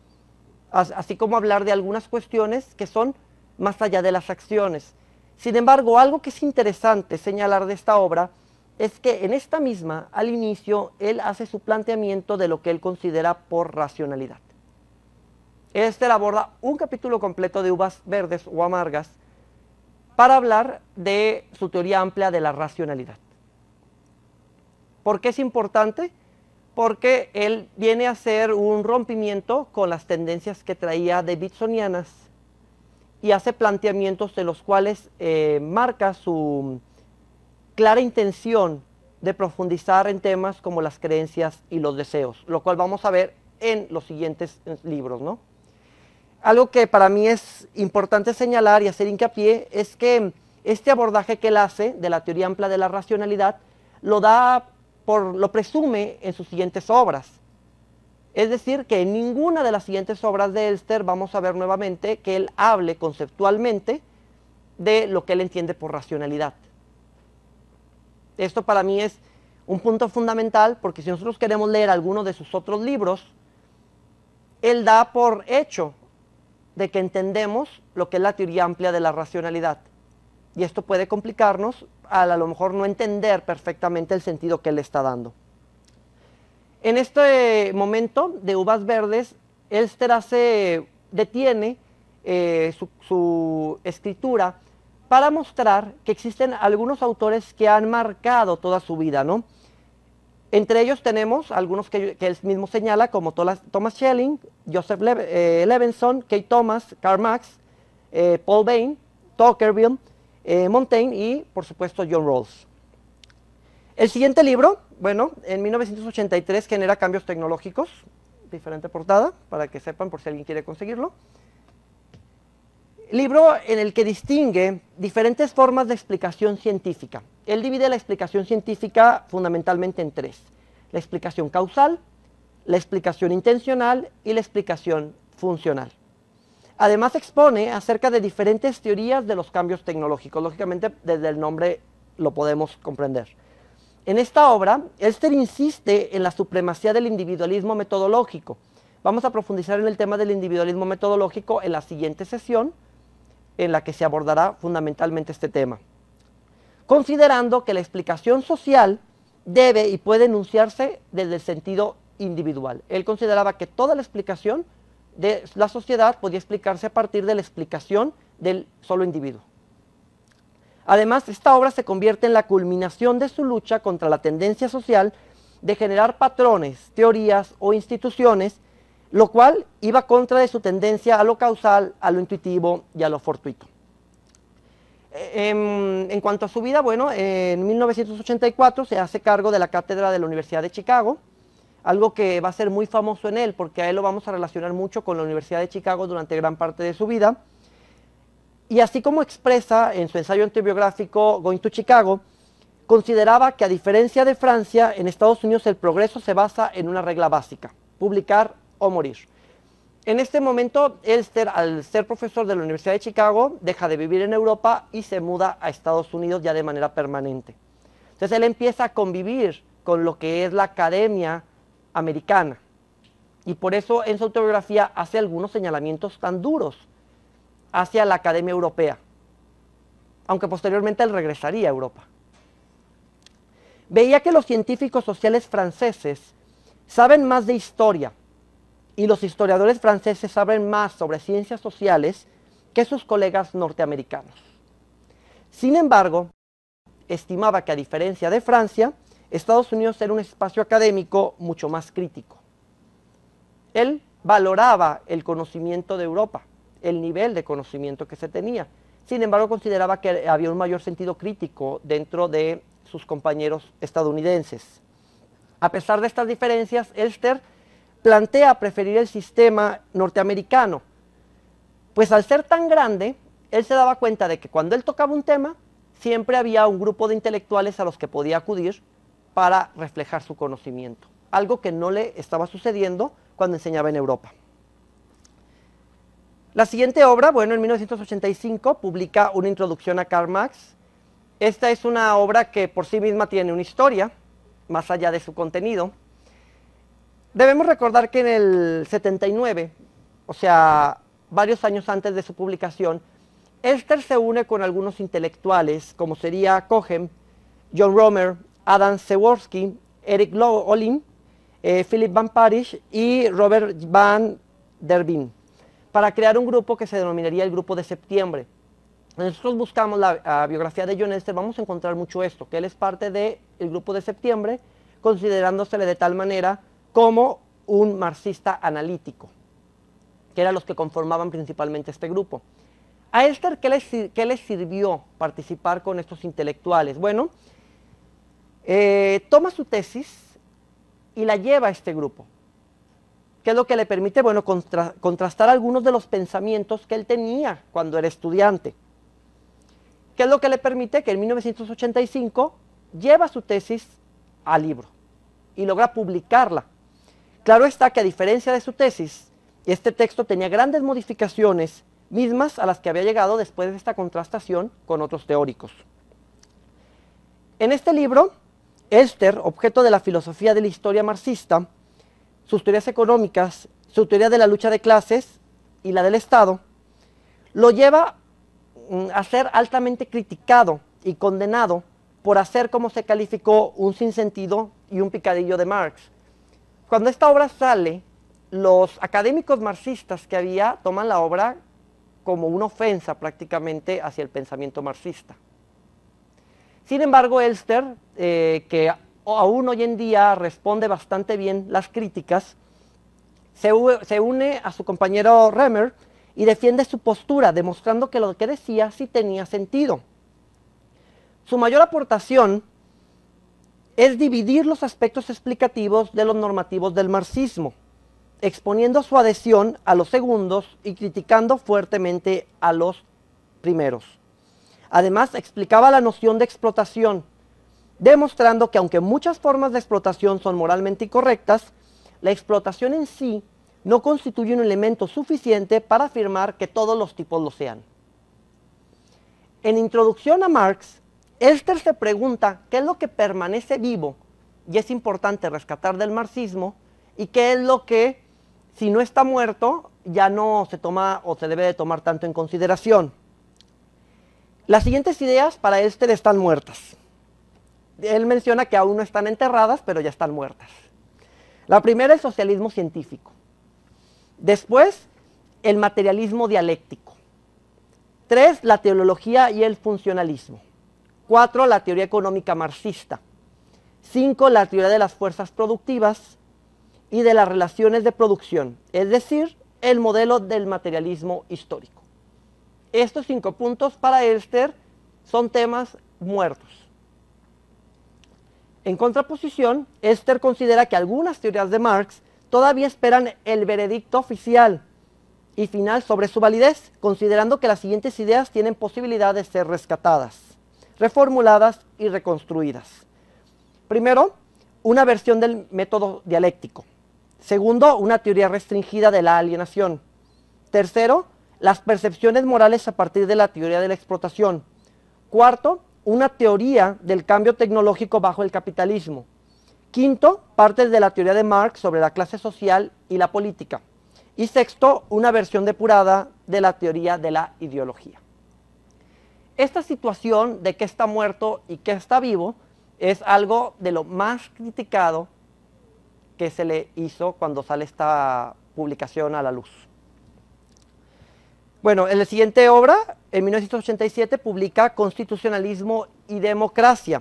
así como hablar de algunas cuestiones que son más allá de las acciones. Sin embargo, algo que es interesante señalar de esta obra es que en esta misma, al inicio, él hace su planteamiento de lo que él considera por racionalidad. Elster aborda un capítulo completo de uvas verdes o amargas para hablar de su teoría amplia de la racionalidad. ¿Por qué es importante? Porque él viene a hacer un rompimiento con las tendencias que traía davidsonianas y hace planteamientos de los cuales marca su clara intención de profundizar en temas como las creencias y los deseos, lo cual vamos a ver en los siguientes libros, ¿no? Algo que para mí es importante señalar y hacer hincapié es que este abordaje que él hace de la teoría amplia de la racionalidad lo presume en sus siguientes obras. Es decir, que en ninguna de las siguientes obras de Elster vamos a ver nuevamente que él hable conceptualmente de lo que él entiende por racionalidad. Esto para mí es un punto fundamental porque si nosotros queremos leer alguno de sus otros libros, él da por hecho de que entendemos lo que es la teoría amplia de la racionalidad. Y esto puede complicarnos al a lo mejor no entender perfectamente el sentido que él está dando. En este momento de uvas verdes, Elster detiene su escritura para mostrar que existen algunos autores que han marcado toda su vida, ¿no? Entre ellos tenemos algunos que él mismo señala, como Thomas Schelling, Joseph Levenson, Kate Thomas, Karl Marx, Paul Bain, Tocqueville, Montaigne y, por supuesto, John Rawls. El siguiente libro, bueno, en 1983 genera cambios tecnológicos, diferente portada, para que sepan por si alguien quiere conseguirlo. Libro en el que distingue diferentes formas de explicación científica. Él divide la explicación científica fundamentalmente en tres: la explicación causal, la explicación intencional y la explicación funcional. Además expone acerca de diferentes teorías de los cambios tecnológicos. Lógicamente, desde el nombre lo podemos comprender. En esta obra, Elster insiste en la supremacía del individualismo metodológico. Vamos a profundizar en el tema del individualismo metodológico en la siguiente sesión, en la que se abordará fundamentalmente este tema, considerando que la explicación social debe y puede enunciarse desde el sentido individual. Él consideraba que toda la explicación de la sociedad podía explicarse a partir de la explicación del solo individuo. Además, esta obra se convierte en la culminación de su lucha contra la tendencia social de generar patrones, teorías o instituciones, lo cual iba contra de su tendencia a lo causal, a lo intuitivo y a lo fortuito. En cuanto a su vida, bueno, en 1984 se hace cargo de la cátedra de la Universidad de Chicago, algo que va a ser muy famoso en él, porque a él lo vamos a relacionar mucho con la Universidad de Chicago durante gran parte de su vida. Y así como expresa en su ensayo autobiográfico Going to Chicago, consideraba que a diferencia de Francia, en Estados Unidos el progreso se basa en una regla básica: publicar o morir. En este momento, Elster, al ser profesor de la Universidad de Chicago, deja de vivir en Europa y se muda a Estados Unidos ya de manera permanente. Entonces él empieza a convivir con lo que es la academia americana, y por eso en su autobiografía hace algunos señalamientos tan duros hacia la academia europea, aunque posteriormente él regresaría a Europa. Veía que los científicos sociales franceses saben más de historia, y los historiadores franceses saben más sobre ciencias sociales que sus colegas norteamericanos. Sin embargo, estimaba que a diferencia de Francia, Estados Unidos era un espacio académico mucho más crítico. Él valoraba el conocimiento de Europa, el nivel de conocimiento que se tenía. Sin embargo, consideraba que había un mayor sentido crítico dentro de sus compañeros estadounidenses. A pesar de estas diferencias, Elster plantea preferir el sistema norteamericano, pues al ser tan grande, él se daba cuenta de que cuando él tocaba un tema, siempre había un grupo de intelectuales a los que podía acudir para reflejar su conocimiento, algo que no le estaba sucediendo cuando enseñaba en Europa. La siguiente obra, bueno, en 1985 publica una introducción a Karl Marx. Esta es una obra que por sí misma tiene una historia, más allá de su contenido. Debemos recordar que en el 79, o sea, varios años antes de su publicación, Elster se une con algunos intelectuales, como sería Cohen, John Romer, Adam Przeworski, Eric Olin, Philip Van Parijs y Robert Van der Been, para crear un grupo que se denominaría el Grupo de Septiembre. Nosotros buscamos la biografía de John Elster, vamos a encontrar mucho esto, que él es parte del Grupo de Septiembre, considerándosele de tal manera como un marxista analítico, que eran los que conformaban principalmente este grupo. A Elster, ¿qué le sirvió participar con estos intelectuales? Bueno, toma su tesis y la lleva a este grupo. ¿Qué es lo que le permite? Bueno, contrastar algunos de los pensamientos que él tenía cuando era estudiante. ¿Qué es lo que le permite? Que en 1985 lleva su tesis al libro y logra publicarla. Claro está que a diferencia de su tesis, este texto tenía grandes modificaciones, mismas a las que había llegado después de esta contrastación con otros teóricos. En este libro, Elster, objeto de la filosofía de la historia marxista, sus teorías económicas, su teoría de la lucha de clases y la del Estado, lo lleva a ser altamente criticado y condenado por hacer, como se calificó, un sinsentido y un picadillo de Marx. Cuando esta obra sale, los académicos marxistas que había toman la obra como una ofensa prácticamente hacia el pensamiento marxista. Sin embargo, Elster, que aún hoy en día responde bastante bien las críticas, se une a su compañero Romer y defiende su postura, demostrando que lo que decía sí tenía sentido. Su mayor aportación es dividir los aspectos explicativos de los normativos del marxismo, exponiendo su adhesión a los segundos y criticando fuertemente a los primeros. Además, explicaba la noción de explotación, demostrando que aunque muchas formas de explotación son moralmente incorrectas, la explotación en sí no constituye un elemento suficiente para afirmar que todos los tipos lo sean. En Introducción a Marx, Elster se pregunta qué es lo que permanece vivo y es importante rescatar del marxismo y qué es lo que si no está muerto, ya no se toma o se debe de tomar tanto en consideración. Las siguientes ideas para Elster están muertas. Él menciona que aún no están enterradas, pero ya están muertas. La primera, el socialismo científico. Después, el materialismo dialéctico. 3, la teleología y el funcionalismo. 4, la teoría económica marxista. 5, la teoría de las fuerzas productivas y de las relaciones de producción, es decir, el modelo del materialismo histórico. Estos 5 puntos para Elster son temas muertos. En contraposición, Elster considera que algunas teorías de Marx todavía esperan el veredicto oficial y final sobre su validez, considerando que las siguientes ideas tienen posibilidad de ser rescatadas, reformuladas y reconstruidas. Primero, una versión del método dialéctico. Segundo, una teoría restringida de la alienación. Tercero, las percepciones morales a partir de la teoría de la explotación. Cuarto, una teoría del cambio tecnológico bajo el capitalismo. Quinto, partes de la teoría de Marx sobre la clase social y la política. Y sexto, una versión depurada de la teoría de la ideología. Esta situación de qué está muerto y qué está vivo es algo de lo más criticado que se le hizo cuando sale esta publicación a la luz. Bueno, en la siguiente obra, en 1987, publica Constitucionalismo y Democracia.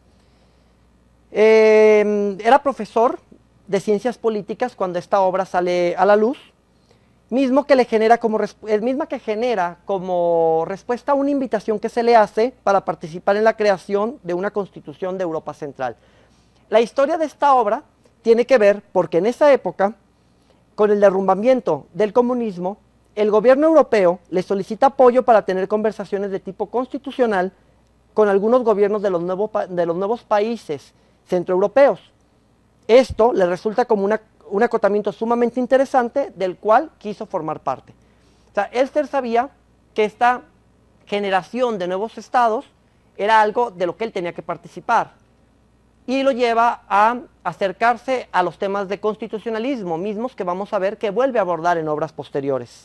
Era profesor de ciencias políticas cuando esta obra sale a la luz, misma que genera como respuesta a una invitación que se le hace para participar en la creación de una constitución de Europa Central. La historia de esta obra tiene que ver porque en esa época, con el derrumbamiento del comunismo, el gobierno europeo le solicita apoyo para tener conversaciones de tipo constitucional con algunos gobiernos de los nuevos países centroeuropeos. Esto le resulta como un acotamiento sumamente interesante del cual quiso formar parte. O sea, Elster sabía que esta generación de nuevos estados era algo de lo que él tenía que participar y lo lleva a acercarse a los temas de constitucionalismo, mismos que vamos a ver que vuelve a abordar en obras posteriores.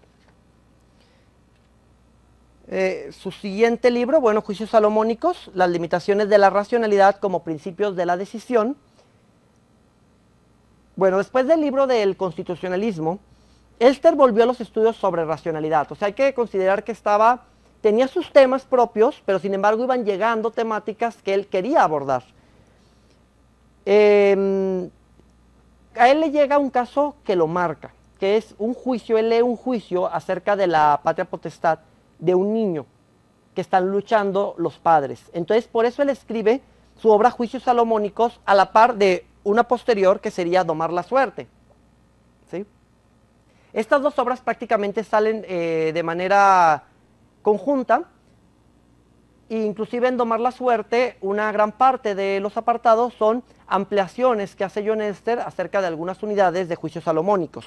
Su siguiente libro, bueno, Juicios Salomónicos, las limitaciones de la racionalidad como principios de la decisión. Bueno, después del libro del constitucionalismo, Elster volvió a los estudios sobre racionalidad. O sea, hay que considerar que tenía sus temas propios, pero sin embargo iban llegando temáticas que él quería abordar. A él le llega un caso que lo marca, que es un juicio. Él lee un juicio acerca de la patria potestad de un niño que están luchando los padres. Entonces, por eso él escribe su obra Juicios Salomónicos a la par de una posterior que sería Domar la suerte. ¿Sí? Estas dos obras prácticamente salen de manera conjunta, e inclusive en Domar la suerte una gran parte de los apartados son ampliaciones que hace John Elster acerca de algunas unidades de Juicios Salomónicos.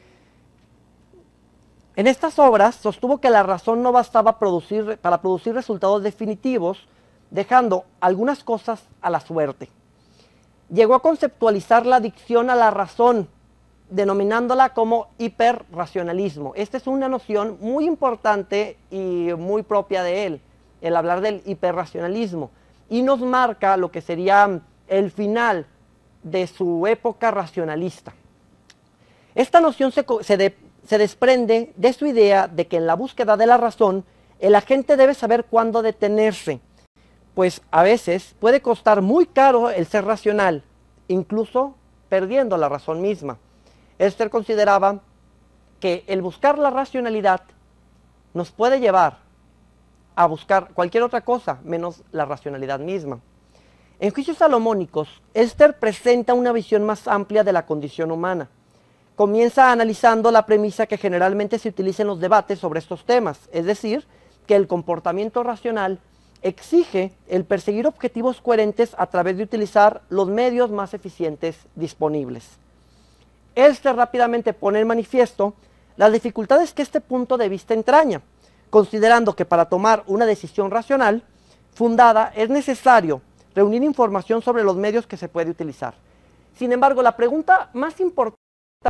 En estas obras sostuvo que la razón no bastaba para producir resultados definitivos, dejando algunas cosas a la suerte. Llegó a conceptualizar la adicción a la razón, denominándola como hiperracionalismo. Esta es una noción muy importante y muy propia de él, el hablar del hiperracionalismo, y nos marca lo que sería el final de su época racionalista. Esta noción se desprende de su idea de que en la búsqueda de la razón, el agente debe saber cuándo detenerse, pues a veces puede costar muy caro el ser racional, incluso perdiendo la razón misma. Elster consideraba que el buscar la racionalidad nos puede llevar a buscar cualquier otra cosa menos la racionalidad misma. En Juicios Salomónicos, Elster presenta una visión más amplia de la condición humana. Comienza analizando la premisa que generalmente se utiliza en los debates sobre estos temas, es decir, que el comportamiento racional exige el perseguir objetivos coherentes a través de utilizar los medios más eficientes disponibles. Elster rápidamente pone en manifiesto las dificultades que este punto de vista entraña, considerando que para tomar una decisión racional fundada es necesario reunir información sobre los medios que se puede utilizar. Sin embargo, la pregunta más importante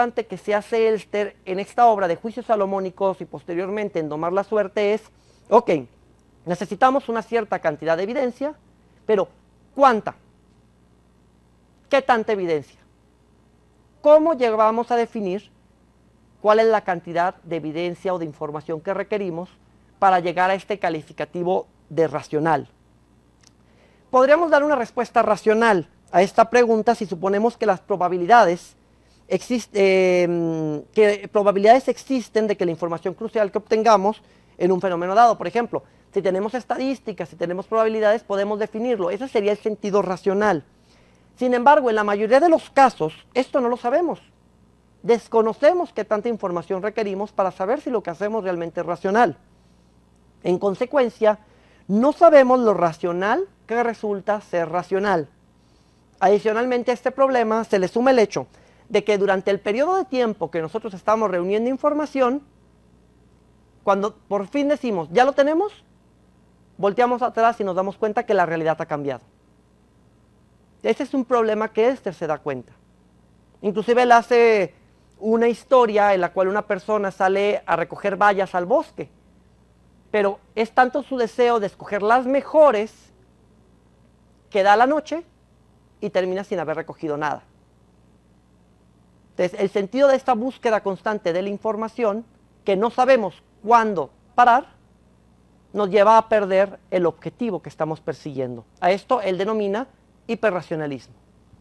importante que se hace Elster en esta obra de Juicios Salomónicos y posteriormente en Domar la Suerte es, ok, necesitamos una cierta cantidad de evidencia, pero ¿cuánta? ¿Qué tanta evidencia? ¿Cómo llegamos a definir cuál es la cantidad de evidencia o de información que requerimos para llegar a este calificativo de racional? Podríamos dar una respuesta racional a esta pregunta si suponemos que las probabilidades existen de que la información crucial que obtengamos en un fenómeno dado, por ejemplo, si tenemos estadísticas, si tenemos probabilidades, podemos definirlo. Ese sería el sentido racional. Sin embargo, en la mayoría de los casos, esto no lo sabemos. Desconocemos qué tanta información requerimos para saber si lo que hacemos realmente es racional. En consecuencia, no sabemos lo racional que resulta ser racional. Adicionalmente a este problema se le suma el hecho de que durante el periodo de tiempo que nosotros estamos reuniendo información, cuando por fin decimos, ya lo tenemos, volteamos atrás y nos damos cuenta que la realidad ha cambiado. Ese es un problema que Elster se da cuenta. Inclusive él hace una historia en la cual una persona sale a recoger bayas al bosque, pero es tanto su deseo de escoger las mejores que da la noche y termina sin haber recogido nada. Entonces, el sentido de esta búsqueda constante de la información, que no sabemos cuándo parar, nos lleva a perder el objetivo que estamos persiguiendo. A esto él denomina hiperracionalismo.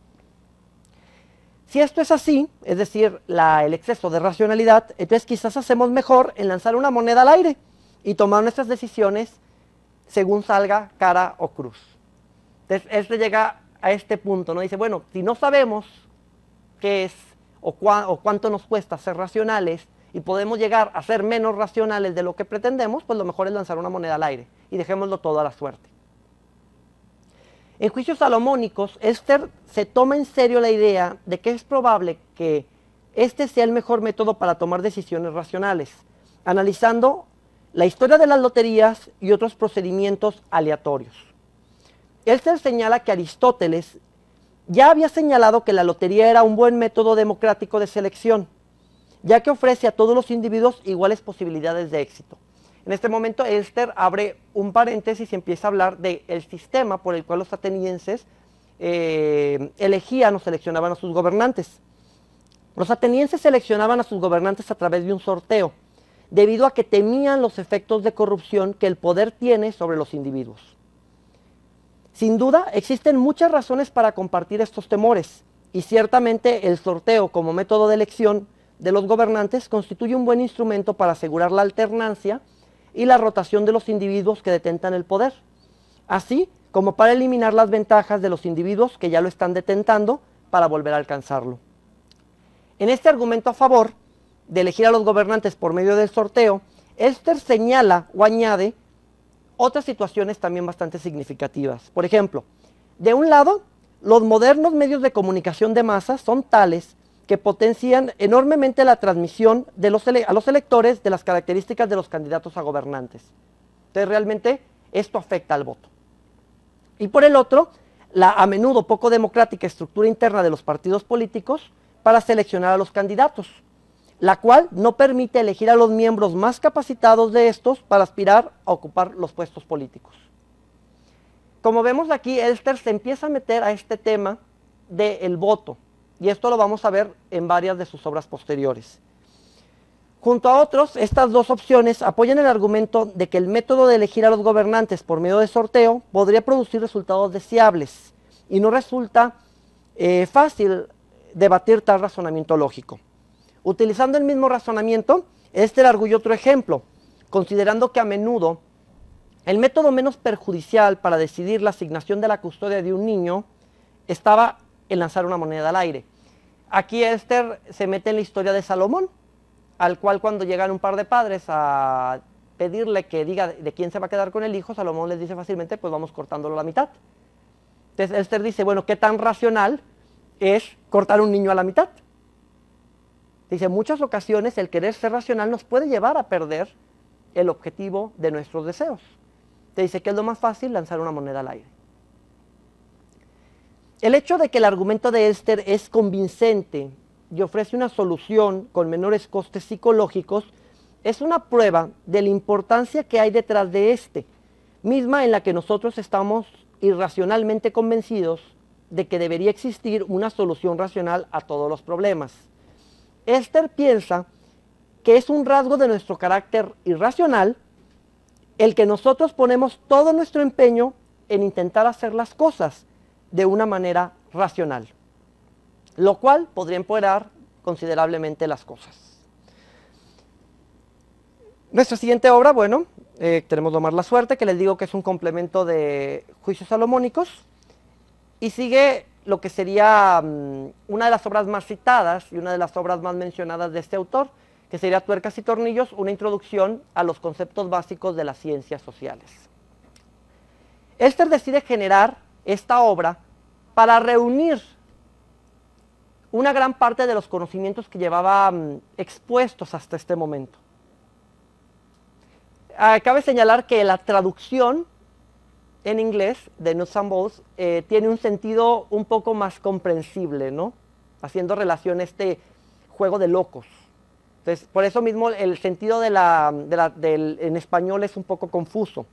Si esto es así, es decir, el exceso de racionalidad, entonces quizás hacemos mejor en lanzar una moneda al aire y tomar nuestras decisiones según salga cara o cruz. Entonces, él llega a este punto, ¿no? Dice, bueno, si no sabemos qué es o cuánto nos cuesta ser racionales y podemos llegar a ser menos racionales de lo que pretendemos, pues lo mejor es lanzar una moneda al aire y dejémoslo todo a la suerte. En Juicios Salomónicos, Elster se toma en serio la idea de que es probable que este sea el mejor método para tomar decisiones racionales, analizando la historia de las loterías y otros procedimientos aleatorios. Elster señala que Aristóteles ya había señalado que la lotería era un buen método democrático de selección, ya que ofrece a todos los individuos iguales posibilidades de éxito. En este momento Elster abre un paréntesis y empieza a hablar del sistema por el cual los atenienses elegían o seleccionaban a sus gobernantes. Los atenienses seleccionaban a sus gobernantes a través de un sorteo, debido a que temían los efectos de corrupción que el poder tiene sobre los individuos. Sin duda, existen muchas razones para compartir estos temores, y ciertamente el sorteo como método de elección de los gobernantes constituye un buen instrumento para asegurar la alternancia y la rotación de los individuos que detentan el poder, así como para eliminar las ventajas de los individuos que ya lo están detentando para volver a alcanzarlo. En este argumento a favor de elegir a los gobernantes por medio del sorteo, Elster señala o añade otras situaciones también bastante significativas. Por ejemplo, de un lado, los modernos medios de comunicación de masas son tales que potencian enormemente la transmisión de a los electores de las características de los candidatos a gobernantes. Entonces, realmente, esto afecta al voto. Y por el otro, la a menudo poco democrática estructura interna de los partidos políticos para seleccionar a los candidatos, la cual no permite elegir a los miembros más capacitados de estos para aspirar a ocupar los puestos políticos. Como vemos aquí, Elster se empieza a meter a este tema del voto, y esto lo vamos a ver en varias de sus obras posteriores. Junto a otros, estas dos opciones apoyan el argumento de que el método de elegir a los gobernantes por medio de sorteo podría producir resultados deseables, y no resulta fácil debatir tal razonamiento lógico. Utilizando el mismo razonamiento, Elster arguye otro ejemplo, considerando que a menudo el método menos perjudicial para decidir la asignación de la custodia de un niño estaba en lanzar una moneda al aire. Aquí Elster se mete en la historia de Salomón, al cual cuando llegan un par de padres a pedirle que diga de quién se va a quedar con el hijo, Salomón les dice fácilmente, pues vamos cortándolo a la mitad. Entonces Elster dice, bueno, ¿qué tan racional es cortar un niño a la mitad? Dice, en muchas ocasiones el querer ser racional nos puede llevar a perder el objetivo de nuestros deseos. Te dice que es lo más fácil lanzar una moneda al aire. El hecho de que el argumento de Elster es convincente y ofrece una solución con menores costes psicológicos, es una prueba de la importancia que hay detrás de este, misma en la que nosotros estamos irracionalmente convencidos de que debería existir una solución racional a todos los problemas. Elster piensa que es un rasgo de nuestro carácter irracional el que nosotros ponemos todo nuestro empeño en intentar hacer las cosas de una manera racional, lo cual podría empeorar considerablemente las cosas. Nuestra siguiente obra, bueno, tenemos Domar la suerte, que les digo que es un complemento de Juicios Salomónicos, y sigue lo que sería una de las obras más citadas y una de las obras más mencionadas de este autor, que sería Tuercas y Tornillos, una introducción a los conceptos básicos de las ciencias sociales. Elster decide generar esta obra para reunir una gran parte de los conocimientos que llevaba expuestos hasta este momento. Cabe señalar que la traducción en inglés de Nuts and Bolts tiene un sentido un poco más comprensible, ¿no? Haciendo relación a este juego de locos. Entonces, por eso mismo el sentido en español es un poco confuso.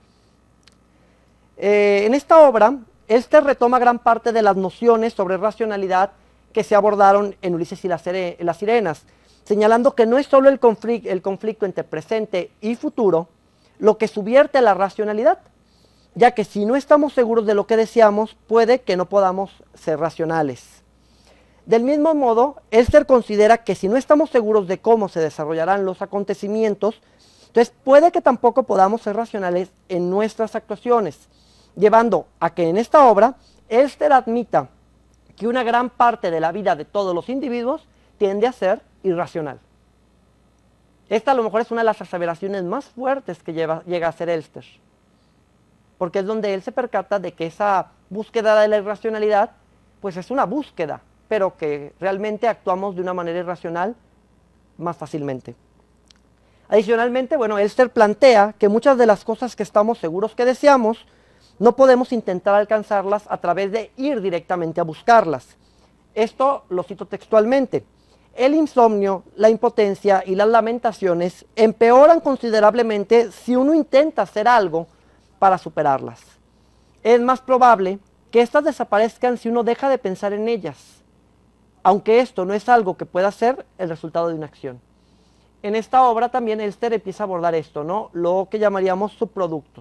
En esta obra, Elster retoma gran parte de las nociones sobre racionalidad que se abordaron en Ulises y las Sirenas, señalando que no es solo el conflicto entre presente y futuro lo que subvierte la racionalidad, ya que si no estamos seguros de lo que deseamos, puede que no podamos ser racionales. Del mismo modo, Elster considera que si no estamos seguros de cómo se desarrollarán los acontecimientos, entonces puede que tampoco podamos ser racionales en nuestras actuaciones, llevando a que en esta obra Elster admita que una gran parte de la vida de todos los individuos tiende a ser irracional. Esta a lo mejor es una de las aseveraciones más fuertes que llega a hacer Elster, porque es donde él se percata de que esa búsqueda de la irracionalidad, pues es una búsqueda, pero que realmente actuamos de una manera irracional más fácilmente. Adicionalmente, bueno, Elster plantea que muchas de las cosas que estamos seguros que deseamos, no podemos intentar alcanzarlas a través de ir directamente a buscarlas. Esto lo cito textualmente. El insomnio, la impotencia y las lamentaciones empeoran considerablemente si uno intenta hacer algo para superarlas. Es más probable que éstas desaparezcan si uno deja de pensar en ellas, aunque esto no es algo que pueda ser el resultado de una acción. En esta obra también Elster empieza a abordar esto, ¿no? Lo que llamaríamos subproductos,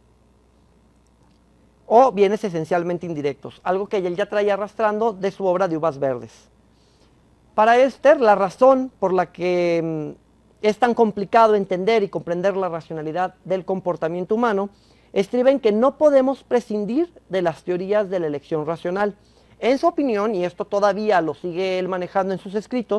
o bienes esencialmente indirectos, algo que él ya traía arrastrando de su obra de Uvas Verdes. Para Elster, la razón por la que es tan complicado entender y comprender la racionalidad del comportamiento humano estriba en que no podemos prescindir de las teorías de la elección racional. En su opinión, y esto todavía lo sigue él manejando en sus escritos,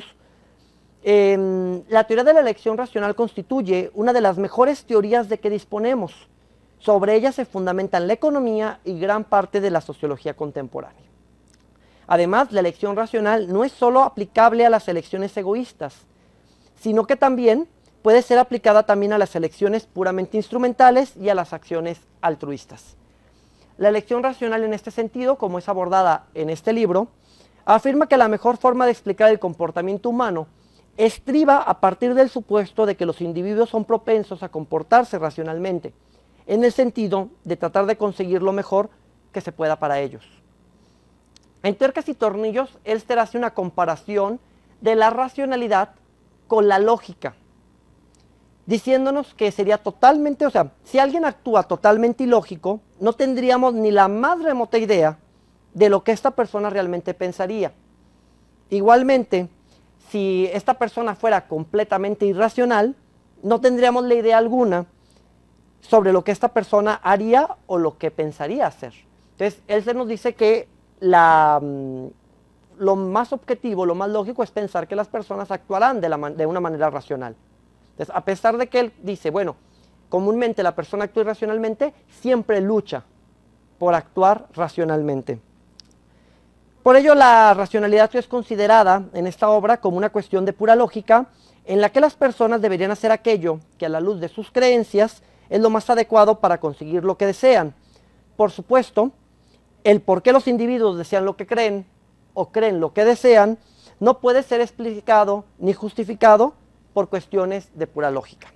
la teoría de la elección racional constituye una de las mejores teorías de que disponemos. Sobre ella se fundamentan la economía y gran parte de la sociología contemporánea. Además, la elección racional no es solo aplicable a las elecciones egoístas, sino que también puede ser aplicada también a las elecciones puramente instrumentales y a las acciones altruistas. La elección racional en este sentido, como es abordada en este libro, afirma que la mejor forma de explicar el comportamiento humano estriba a partir del supuesto de que los individuos son propensos a comportarse racionalmente, en el sentido de tratar de conseguir lo mejor que se pueda para ellos. En Tuercas y Tornillos, Elster hace una comparación de la racionalidad con la lógica, diciéndonos que sería totalmente, o sea, si alguien actúa totalmente ilógico, no tendríamos ni la más remota idea de lo que esta persona realmente pensaría. Igualmente, si esta persona fuera completamente irracional, no tendríamos la idea alguna sobre lo que esta persona haría o lo que pensaría hacer. Entonces, Elster nos dice que lo más objetivo, lo más lógico es pensar que las personas actuarán de una manera racional. Entonces, a pesar de que él dice, bueno, comúnmente la persona actúa irracionalmente, siempre lucha por actuar racionalmente. Por ello, la racionalidad es considerada en esta obra como una cuestión de pura lógica, en la que las personas deberían hacer aquello que a la luz de sus creencias es lo más adecuado para conseguir lo que desean. Por supuesto, el por qué los individuos desean lo que creen o creen lo que desean no puede ser explicado ni justificado por cuestiones de pura lógica.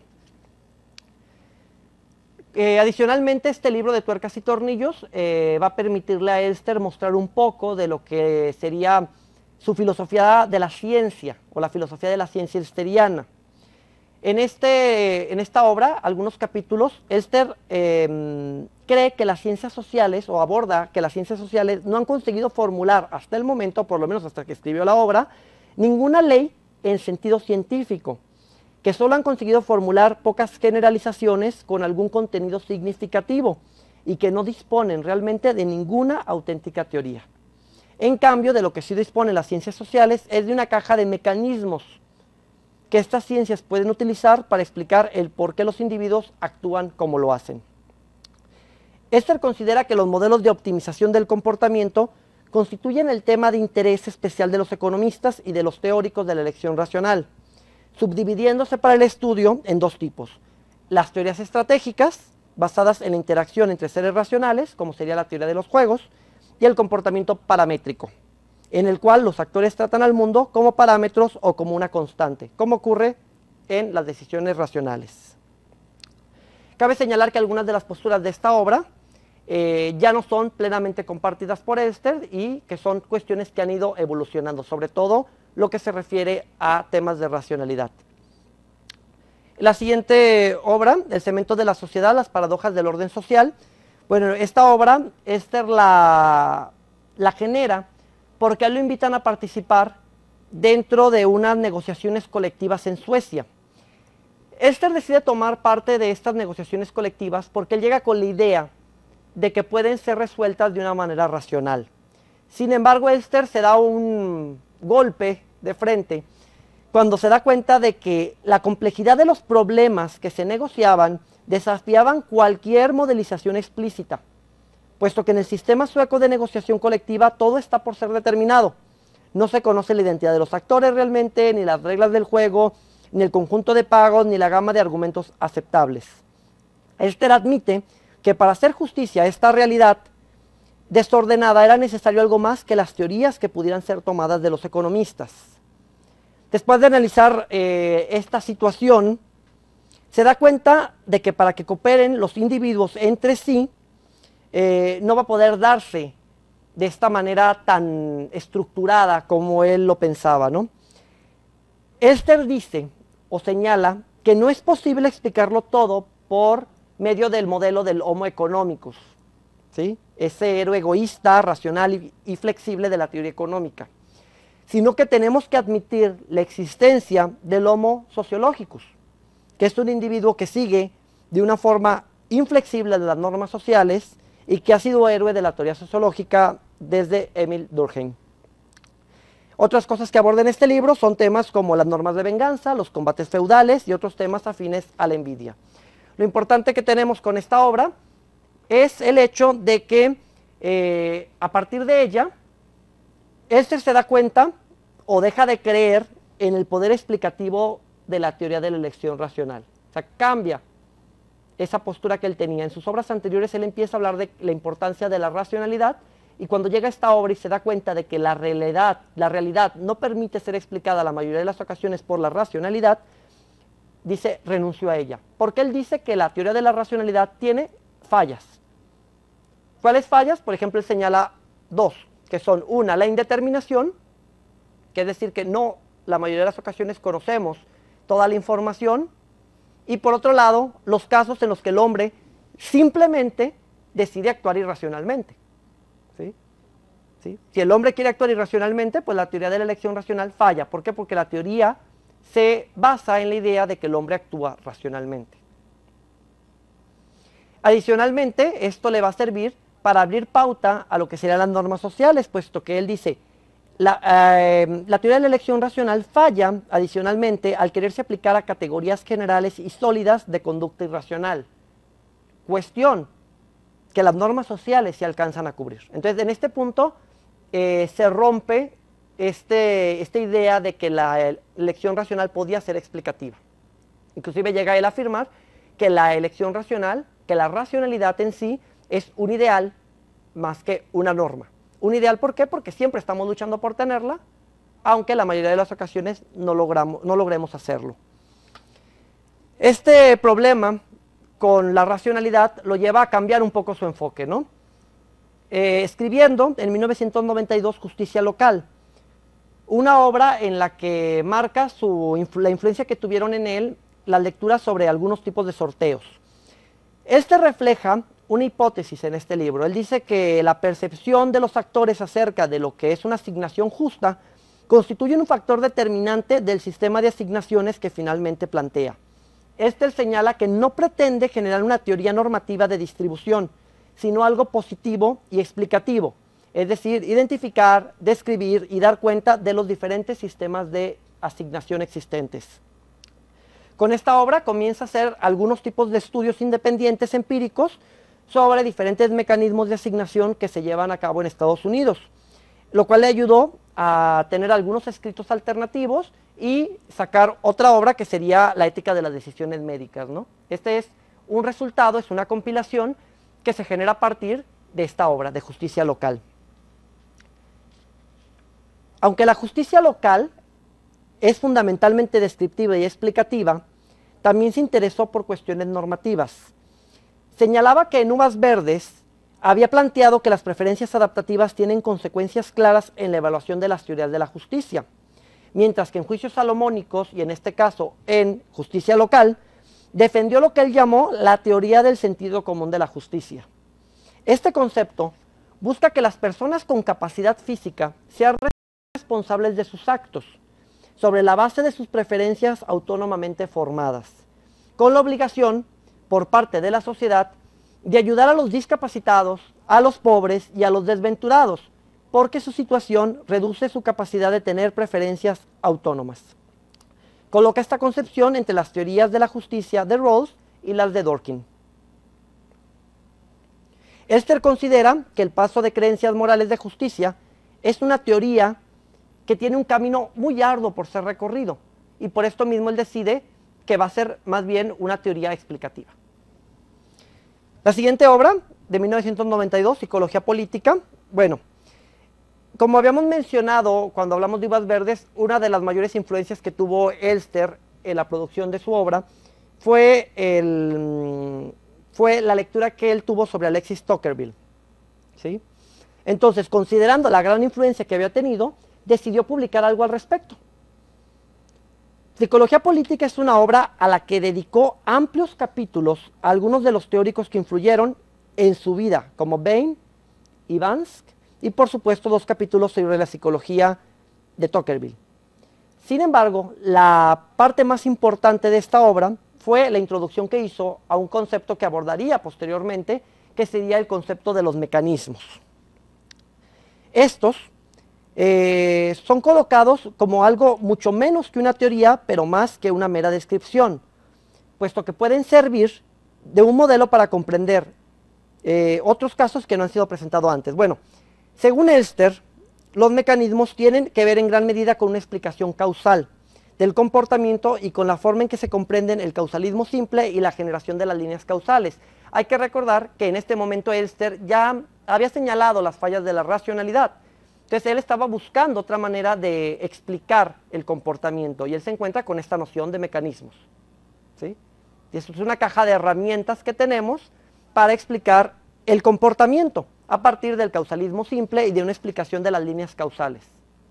Adicionalmente, este libro de Tuercas y Tornillos va a permitirle a Elster mostrar un poco de lo que sería su filosofía de la ciencia, o la filosofía de la ciencia elsteriana. En esta obra, algunos capítulos, Elster cree que las ciencias sociales, o aborda que las ciencias sociales no han conseguido formular hasta el momento, por lo menos hasta que escribió la obra, ninguna ley en sentido científico, que solo han conseguido formular pocas generalizaciones con algún contenido significativo y que no disponen realmente de ninguna auténtica teoría. En cambio, de lo que sí disponen las ciencias sociales es de una caja de mecanismos que estas ciencias pueden utilizar para explicar el por qué los individuos actúan como lo hacen. Elster considera que los modelos de optimización del comportamiento constituyen el tema de interés especial de los economistas y de los teóricos de la elección racional, subdividiéndose para el estudio en dos tipos: las teorías estratégicas, basadas en la interacción entre seres racionales, como sería la teoría de los juegos, y el comportamiento paramétrico, en el cual los actores tratan al mundo como parámetros o como una constante, como ocurre en las decisiones racionales. Cabe señalar que algunas de las posturas de esta obra ya no son plenamente compartidas por Elster y que son cuestiones que han ido evolucionando, sobre todo lo que se refiere a temas de racionalidad. La siguiente obra, El cemento de la sociedad, las paradojas del orden social. Bueno, esta obra Elster la genera porque lo invitan a participar dentro de unas negociaciones colectivas en Suecia. Elster decide tomar parte de estas negociaciones colectivas porque él llega con la idea de que pueden ser resueltas de una manera racional. Sin embargo, Elster se da un golpe de frente cuando se da cuenta de que la complejidad de los problemas que se negociaban desafiaban cualquier modelización explícita, puesto que en el sistema sueco de negociación colectiva todo está por ser determinado. No se conoce la identidad de los actores realmente, ni las reglas del juego, ni el conjunto de pagos, ni la gama de argumentos aceptables. Elster admite que para hacer justicia a esta realidad desordenada era necesario algo más que las teorías que pudieran ser tomadas de los economistas. Después de analizar esta situación, se da cuenta de que para que cooperen los individuos entre sí, no va a poder darse de esta manera tan estructurada como él lo pensaba, ¿no? Elster dice o señala que no es posible explicarlo todo por medio del modelo del Homo economicus, ¿sí? Ese héroe egoísta, racional y flexible de la teoría económica, sino que tenemos que admitir la existencia del Homo sociologicus, que es un individuo que sigue de una forma inflexible de las normas sociales y que ha sido héroe de la teoría sociológica desde Emil Durkheim. Otras cosas que aborda en este libro son temas como las normas de venganza, los combates feudales y otros temas afines a la envidia. Lo importante que tenemos con esta obra es el hecho de que a partir de ella, Elster se da cuenta o deja de creer en el poder explicativo de la teoría de la elección racional. O sea, cambia esa postura que él tenía. En sus obras anteriores él empieza a hablar de la importancia de la racionalidad, y cuando llega a esta obra y se da cuenta de que la realidad no permite ser explicada la mayoría de las ocasiones por la racionalidad, dice, renunció a ella. Porque él dice que la teoría de la racionalidad tiene fallas. ¿Cuáles fallas? Por ejemplo, él señala dos, que son una, la indeterminación, que es decir que no, la mayoría de las ocasiones conocemos toda la información, y por otro lado, los casos en los que el hombre simplemente decide actuar irracionalmente. ¿Sí? ¿Sí? Si el hombre quiere actuar irracionalmente, pues la teoría de la elección racional falla. ¿Por qué? Porque la teoría se basa en la idea de que el hombre actúa racionalmente. Adicionalmente, esto le va a servir para abrir pauta a lo que serían las normas sociales, puesto que él dice, la teoría de la elección racional falla, adicionalmente, al quererse aplicar a categorías generales y sólidas de conducta irracional. Cuestión que las normas sociales se alcanzan a cubrir. Entonces, en este punto se rompe esta idea de que la elección racional podía ser explicativa. Inclusive llega él a afirmar que la elección racional, que la racionalidad en sí es un ideal más que una norma. Un ideal, ¿por qué? Porque siempre estamos luchando por tenerla, aunque la mayoría de las ocasiones no logremos hacerlo. Este problema con la racionalidad lo lleva a cambiar un poco su enfoque, ¿no? Escribiendo en 1992 Justicia Local, una obra en la que marca la influencia que tuvieron en él las lecturas sobre algunos tipos de sorteos. Este refleja una hipótesis en este libro. Él dice que la percepción de los actores acerca de lo que es una asignación justa constituye un factor determinante del sistema de asignaciones que finalmente plantea. Él señala que no pretende generar una teoría normativa de distribución, sino algo positivo y explicativo, es decir, identificar, describir y dar cuenta de los diferentes sistemas de asignación existentes. Con esta obra comienza a hacer algunos tipos de estudios independientes empíricos sobre diferentes mecanismos de asignación que se llevan a cabo en Estados Unidos, lo cual le ayudó a tener algunos escritos alternativos y sacar otra obra que sería La ética de las decisiones médicas, ¿no? Este es un resultado, es una compilación que se genera a partir de esta obra de Justicia Local. Aunque la justicia local es fundamentalmente descriptiva y explicativa, también se interesó por cuestiones normativas. Señalaba que en Uvas Verdes había planteado que las preferencias adaptativas tienen consecuencias claras en la evaluación de las teorías de la justicia, mientras que en Juicios Salomónicos, y en este caso en Justicia Local, defendió lo que él llamó la teoría del sentido común de la justicia. Este concepto busca que las personas con capacidad física sean responsables de sus actos, sobre la base de sus preferencias autónomamente formadas, con la obligación, por parte de la sociedad, de ayudar a los discapacitados, a los pobres y a los desventurados, porque su situación reduce su capacidad de tener preferencias autónomas. Coloca esta concepción entre las teorías de la justicia de Rawls y las de Dworkin. Elster considera que el paso de creencias morales de justicia es una teoría que tiene un camino muy arduo por ser recorrido, y por esto mismo él decide que va a ser más bien una teoría explicativa. La siguiente obra, de 1992, Psicología Política. Bueno, como habíamos mencionado cuando hablamos de Uvas Verdes, una de las mayores influencias que tuvo Elster en la producción de su obra fue la lectura que él tuvo sobre Alexis Tocqueville, ¿sí? Entonces, considerando la gran influencia que había tenido, decidió publicar algo al respecto. Psicología Política es una obra a la que dedicó amplios capítulos a algunos de los teóricos que influyeron en su vida, como Bain y Bansk, y por supuesto 2 capítulos sobre la psicología de Tocqueville. Sin embargo, la parte más importante de esta obra fue la introducción que hizo a un concepto que abordaría posteriormente, que sería el concepto de los mecanismos. Estos son colocados como algo mucho menos que una teoría, pero más que una mera descripción, puesto que pueden servir de un modelo para comprender otros casos que no han sido presentados antes. Bueno, según Elster, los mecanismos tienen que ver en gran medida con una explicación causal del comportamiento y con la forma en que se comprenden el causalismo simple y la generación de las líneas causales. Hay que recordar que en este momento Elster ya había señalado las fallas de la racionalidad. Entonces él estaba buscando otra manera de explicar el comportamiento y él se encuentra con esta noción de mecanismos, ¿sí? Y eso es una caja de herramientas que tenemos para explicar el comportamiento a partir del causalismo simple y de una explicación de las líneas causales.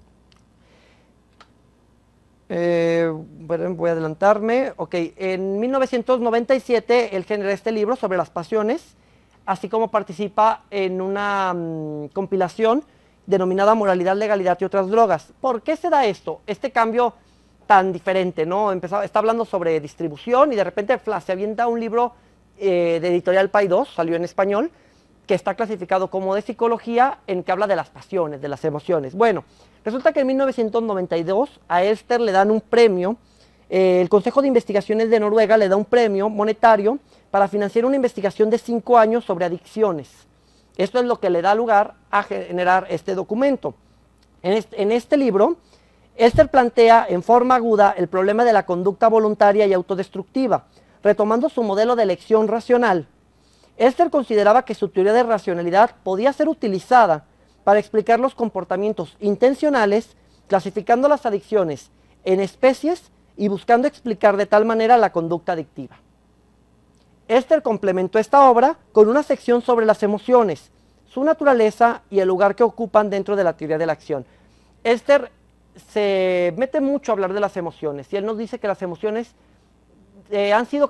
Bueno, voy a adelantarme. Ok, en 1997 él genera este libro sobre las pasiones, así como participa en una compilación denominada Moralidad, Legalidad y otras drogas. ¿Por qué se da esto? Este cambio tan diferente, ¿no? Está hablando sobre distribución y de repente se avienta un libro de Editorial Paidós, salió en español, que está clasificado como de psicología, en que habla de las pasiones, de las emociones. Bueno, resulta que en 1992 a Elster le dan un premio, el Consejo de Investigaciones de Noruega le da un premio monetario para financiar una investigación de 5 años sobre adicciones. Esto es lo que le da lugar a generar este documento. En este libro, Elster plantea en forma aguda el problema de la conducta voluntaria y autodestructiva, retomando su modelo de elección racional. Elster consideraba que su teoría de racionalidad podía ser utilizada para explicar los comportamientos intencionales clasificando las adicciones en especies y buscando explicar de tal manera la conducta adictiva. Elster complementó esta obra con una sección sobre las emociones, su naturaleza y el lugar que ocupan dentro de la teoría de la acción. Elster se mete mucho a hablar de las emociones y él nos dice que las emociones han sido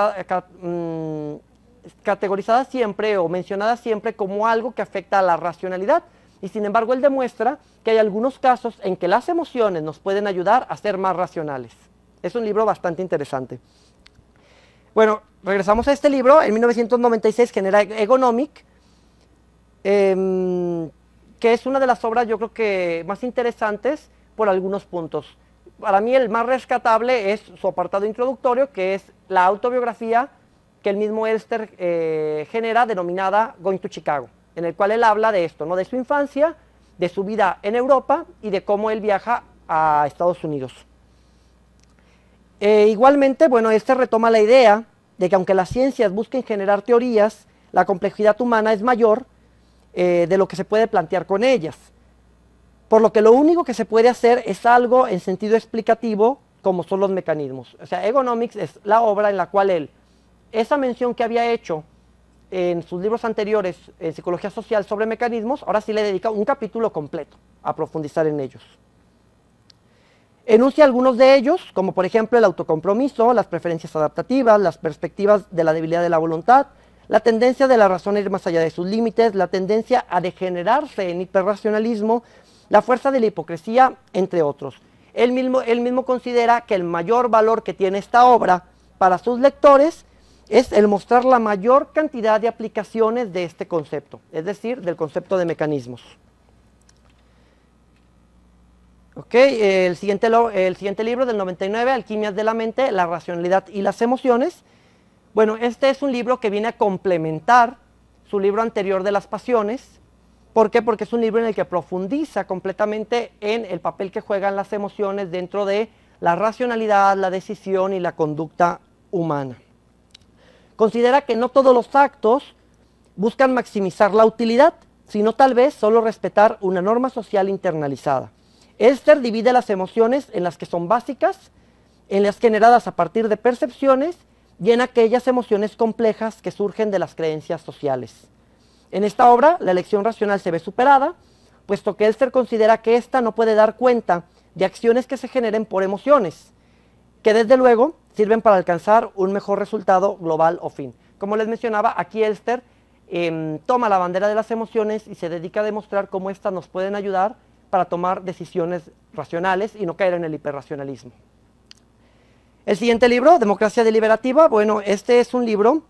categorizadas siempre o mencionadas siempre como algo que afecta a la racionalidad, y sin embargo él demuestra que hay algunos casos en que las emociones nos pueden ayudar a ser más racionales. Es un libro bastante interesante. Bueno, regresamos a este libro. En 1996 genera Egonomic, que es una de las obras yo creo que más interesantes por algunos puntos. Para mí el más rescatable es su apartado introductorio, que es la autobiografía que el mismo Elster genera, denominada Going to Chicago, en el cual él habla de esto, ¿no? De su infancia, de su vida en Europa y de cómo él viaja a Estados Unidos. Igualmente, bueno, Elster retoma la idea de que aunque las ciencias busquen generar teorías, la complejidad humana es mayor de lo que se puede plantear con ellas. Por lo que lo único que se puede hacer es algo en sentido explicativo, como son los mecanismos. O sea, Egonomics es la obra en la cual esa mención que había hecho en sus libros anteriores en psicología social sobre mecanismos, ahora sí le dedica un capítulo completo a profundizar en ellos. Enuncia algunos de ellos, como por ejemplo el autocompromiso, las preferencias adaptativas, las perspectivas de la debilidad de la voluntad, la tendencia de la razón a ir más allá de sus límites, la tendencia a degenerarse en hiperracionalismo, la fuerza de la hipocresía, entre otros. Él mismo considera que el mayor valor que tiene esta obra para sus lectores es el mostrar la mayor cantidad de aplicaciones de este concepto, es decir, del concepto de mecanismos. El siguiente libro del 99, Alquimias de la mente, la racionalidad y las emociones. Bueno, este es un libro que viene a complementar su libro anterior de las pasiones. ¿Por qué? Porque es un libro en el que profundiza completamente en el papel que juegan las emociones dentro de la racionalidad, la decisión y la conducta humana. Considera que no todos los actos buscan maximizar la utilidad, sino tal vez solo respetar una norma social internalizada. Elster divide las emociones en las que son básicas, en las generadas a partir de percepciones y en aquellas emociones complejas que surgen de las creencias sociales. En esta obra, la elección racional se ve superada, puesto que Elster considera que ésta no puede dar cuenta de acciones que se generen por emociones, que desde luego sirven para alcanzar un mejor resultado global o fin. Como les mencionaba, aquí Elster toma la bandera de las emociones y se dedica a demostrar cómo éstas nos pueden ayudar para tomar decisiones racionales y no caer en el hiperracionalismo. El siguiente libro, Democracia Deliberativa, bueno, este es un libro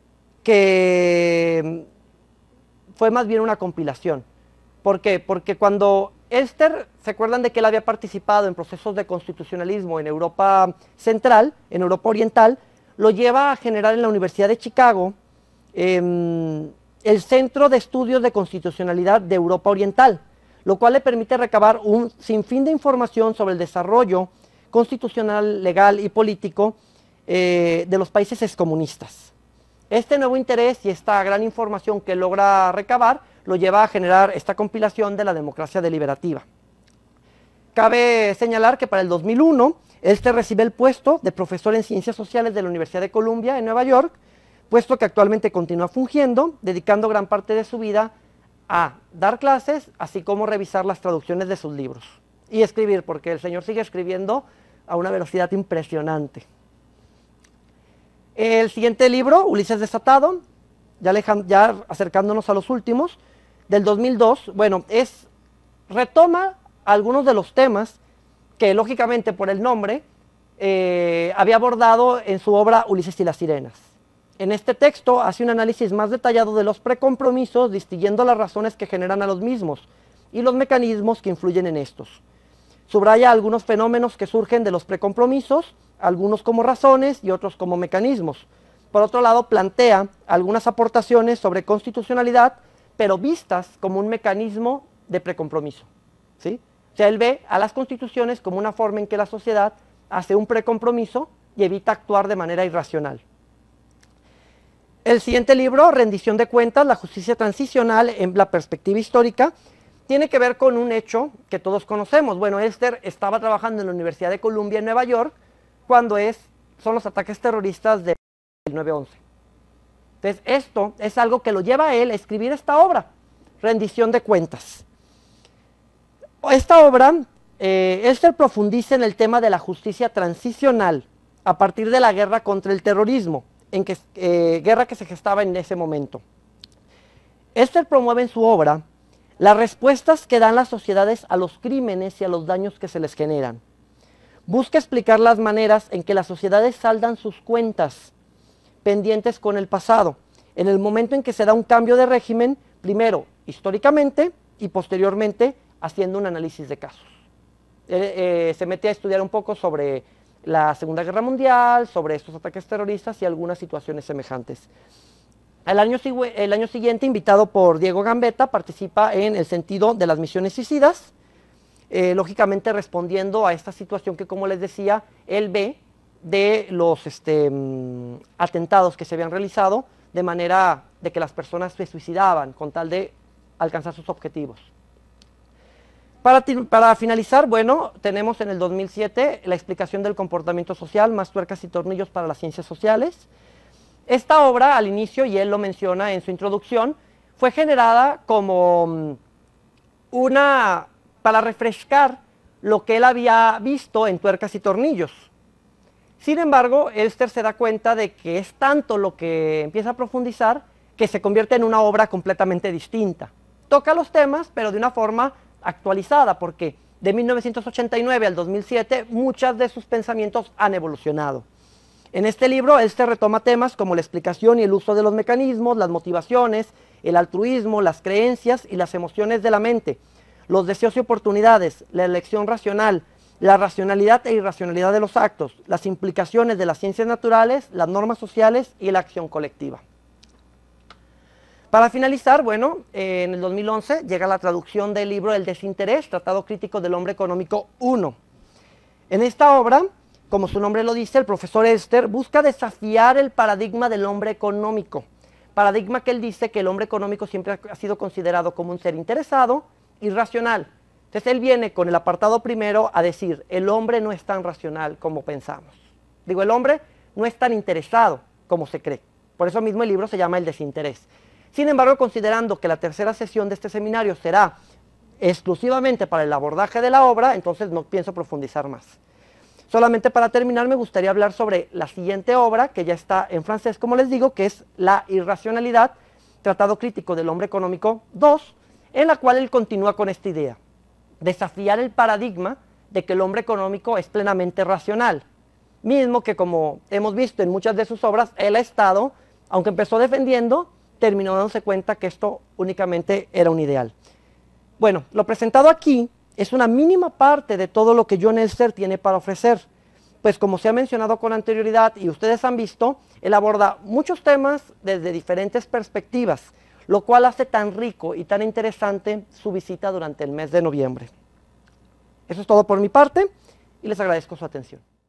que fue más bien una compilación. ¿Por qué? Porque cuando Elster, ¿se acuerdan de que él había participado en procesos de constitucionalismo en Europa Central, en Europa Oriental? Lo lleva a generar en la Universidad de Chicago el Centro de Estudios de Constitucionalidad de Europa Oriental, lo cual le permite recabar un sinfín de información sobre el desarrollo constitucional, legal y político de los países excomunistas. Este nuevo interés y esta gran información que logra recabar lo lleva a generar esta compilación de la democracia deliberativa. Cabe señalar que para el 2001, Elster recibe el puesto de profesor en Ciencias Sociales de la Universidad de Columbia en Nueva York, puesto que actualmente continúa fungiendo, dedicando gran parte de su vida a dar clases, así como revisar las traducciones de sus libros y escribir, porque el señor sigue escribiendo a una velocidad impresionante. El siguiente libro, Ulises Desatado, ya acercándonos a los últimos, del 2002, bueno, retoma algunos de los temas que lógicamente por el nombre había abordado en su obra Ulises y las sirenas. En este texto hace un análisis más detallado de los precompromisos, distinguiendo las razones que generan a los mismos y los mecanismos que influyen en estos. Subraya algunos fenómenos que surgen de los precompromisos, algunos como razones y otros como mecanismos. Por otro lado, plantea algunas aportaciones sobre constitucionalidad, pero vistas como un mecanismo de precompromiso, ¿sí? O sea, él ve a las constituciones como una forma en que la sociedad hace un precompromiso y evita actuar de manera irracional. El siguiente libro, Rendición de Cuentas, la justicia transicional en la perspectiva histórica, tiene que ver con un hecho que todos conocemos. Bueno, Elster estaba trabajando en la Universidad de Columbia en Nueva York cuando son los ataques terroristas del 9/11. Entonces, esto es algo que lo lleva a él a escribir esta obra, Rendición de Cuentas. Esta obra, Elster profundiza en el tema de la justicia transicional a partir de la guerra contra el terrorismo, guerra que se gestaba en ese momento. Elster promueve en su obra las respuestas que dan las sociedades a los crímenes y a los daños que se les generan. Busca explicar las maneras en que las sociedades saldan sus cuentas pendientes con el pasado, en el momento en que se da un cambio de régimen, primero históricamente y posteriormente haciendo un análisis de casos. Se mete a estudiar un poco sobre la Segunda Guerra Mundial, sobre estos ataques terroristas y algunas situaciones semejantes. El año siguiente, invitado por Diego Gambetta, participa en El sentido de las misiones suicidas, lógicamente respondiendo a esta situación que, como les decía, él ve de los atentados que se habían realizado, de manera de que las personas se suicidaban con tal de alcanzar sus objetivos. Para finalizar, bueno, tenemos en el 2007 la explicación del comportamiento social, más tuercas y tornillos para las ciencias sociales. Esta obra, al inicio, y él lo menciona en su introducción, fue generada como para refrescar lo que él había visto en Tuercas y Tornillos. Sin embargo, Elster se da cuenta de que es tanto lo que empieza a profundizar que se convierte en una obra completamente distinta. Toca los temas, pero de una forma actualizada, porque de 1989 al 2007 muchos de sus pensamientos han evolucionado. En este libro, Elster retoma temas como la explicación y el uso de los mecanismos, las motivaciones, el altruismo, las creencias y las emociones de la mente, los deseos y oportunidades, la elección racional, la racionalidad e irracionalidad de los actos, las implicaciones de las ciencias naturales, las normas sociales y la acción colectiva. Para finalizar, bueno, en el 2011 llega la traducción del libro El desinterés, Tratado Crítico del Hombre Económico 1. En esta obra, como su nombre lo dice, el profesor Elster busca desafiar el paradigma del hombre económico, paradigma que él dice que el hombre económico siempre ha sido considerado como un ser interesado y racional. Entonces él viene con el apartado primero a decir, el hombre no es tan racional como pensamos. Digo, el hombre no es tan interesado como se cree. Por eso mismo el libro se llama El desinterés. Sin embargo, considerando que la tercera sesión de este seminario será exclusivamente para el abordaje de la obra, entonces no pienso profundizar más. Solamente para terminar, me gustaría hablar sobre la siguiente obra, que ya está en francés, como les digo, que es La irracionalidad, Tratado Crítico del Hombre Económico 2, en la cual él continúa con esta idea, desafiar el paradigma de que el hombre económico es plenamente racional, mismo que, como hemos visto en muchas de sus obras, él ha estado, aunque empezó defendiendo, terminó dándose cuenta que esto únicamente era un ideal. Bueno, lo presentado aquí es una mínima parte de todo lo que John Elster tiene para ofrecer, pues como se ha mencionado con anterioridad y ustedes han visto, él aborda muchos temas desde diferentes perspectivas, lo cual hace tan rico y tan interesante su visita durante el mes de noviembre. Eso es todo por mi parte y les agradezco su atención.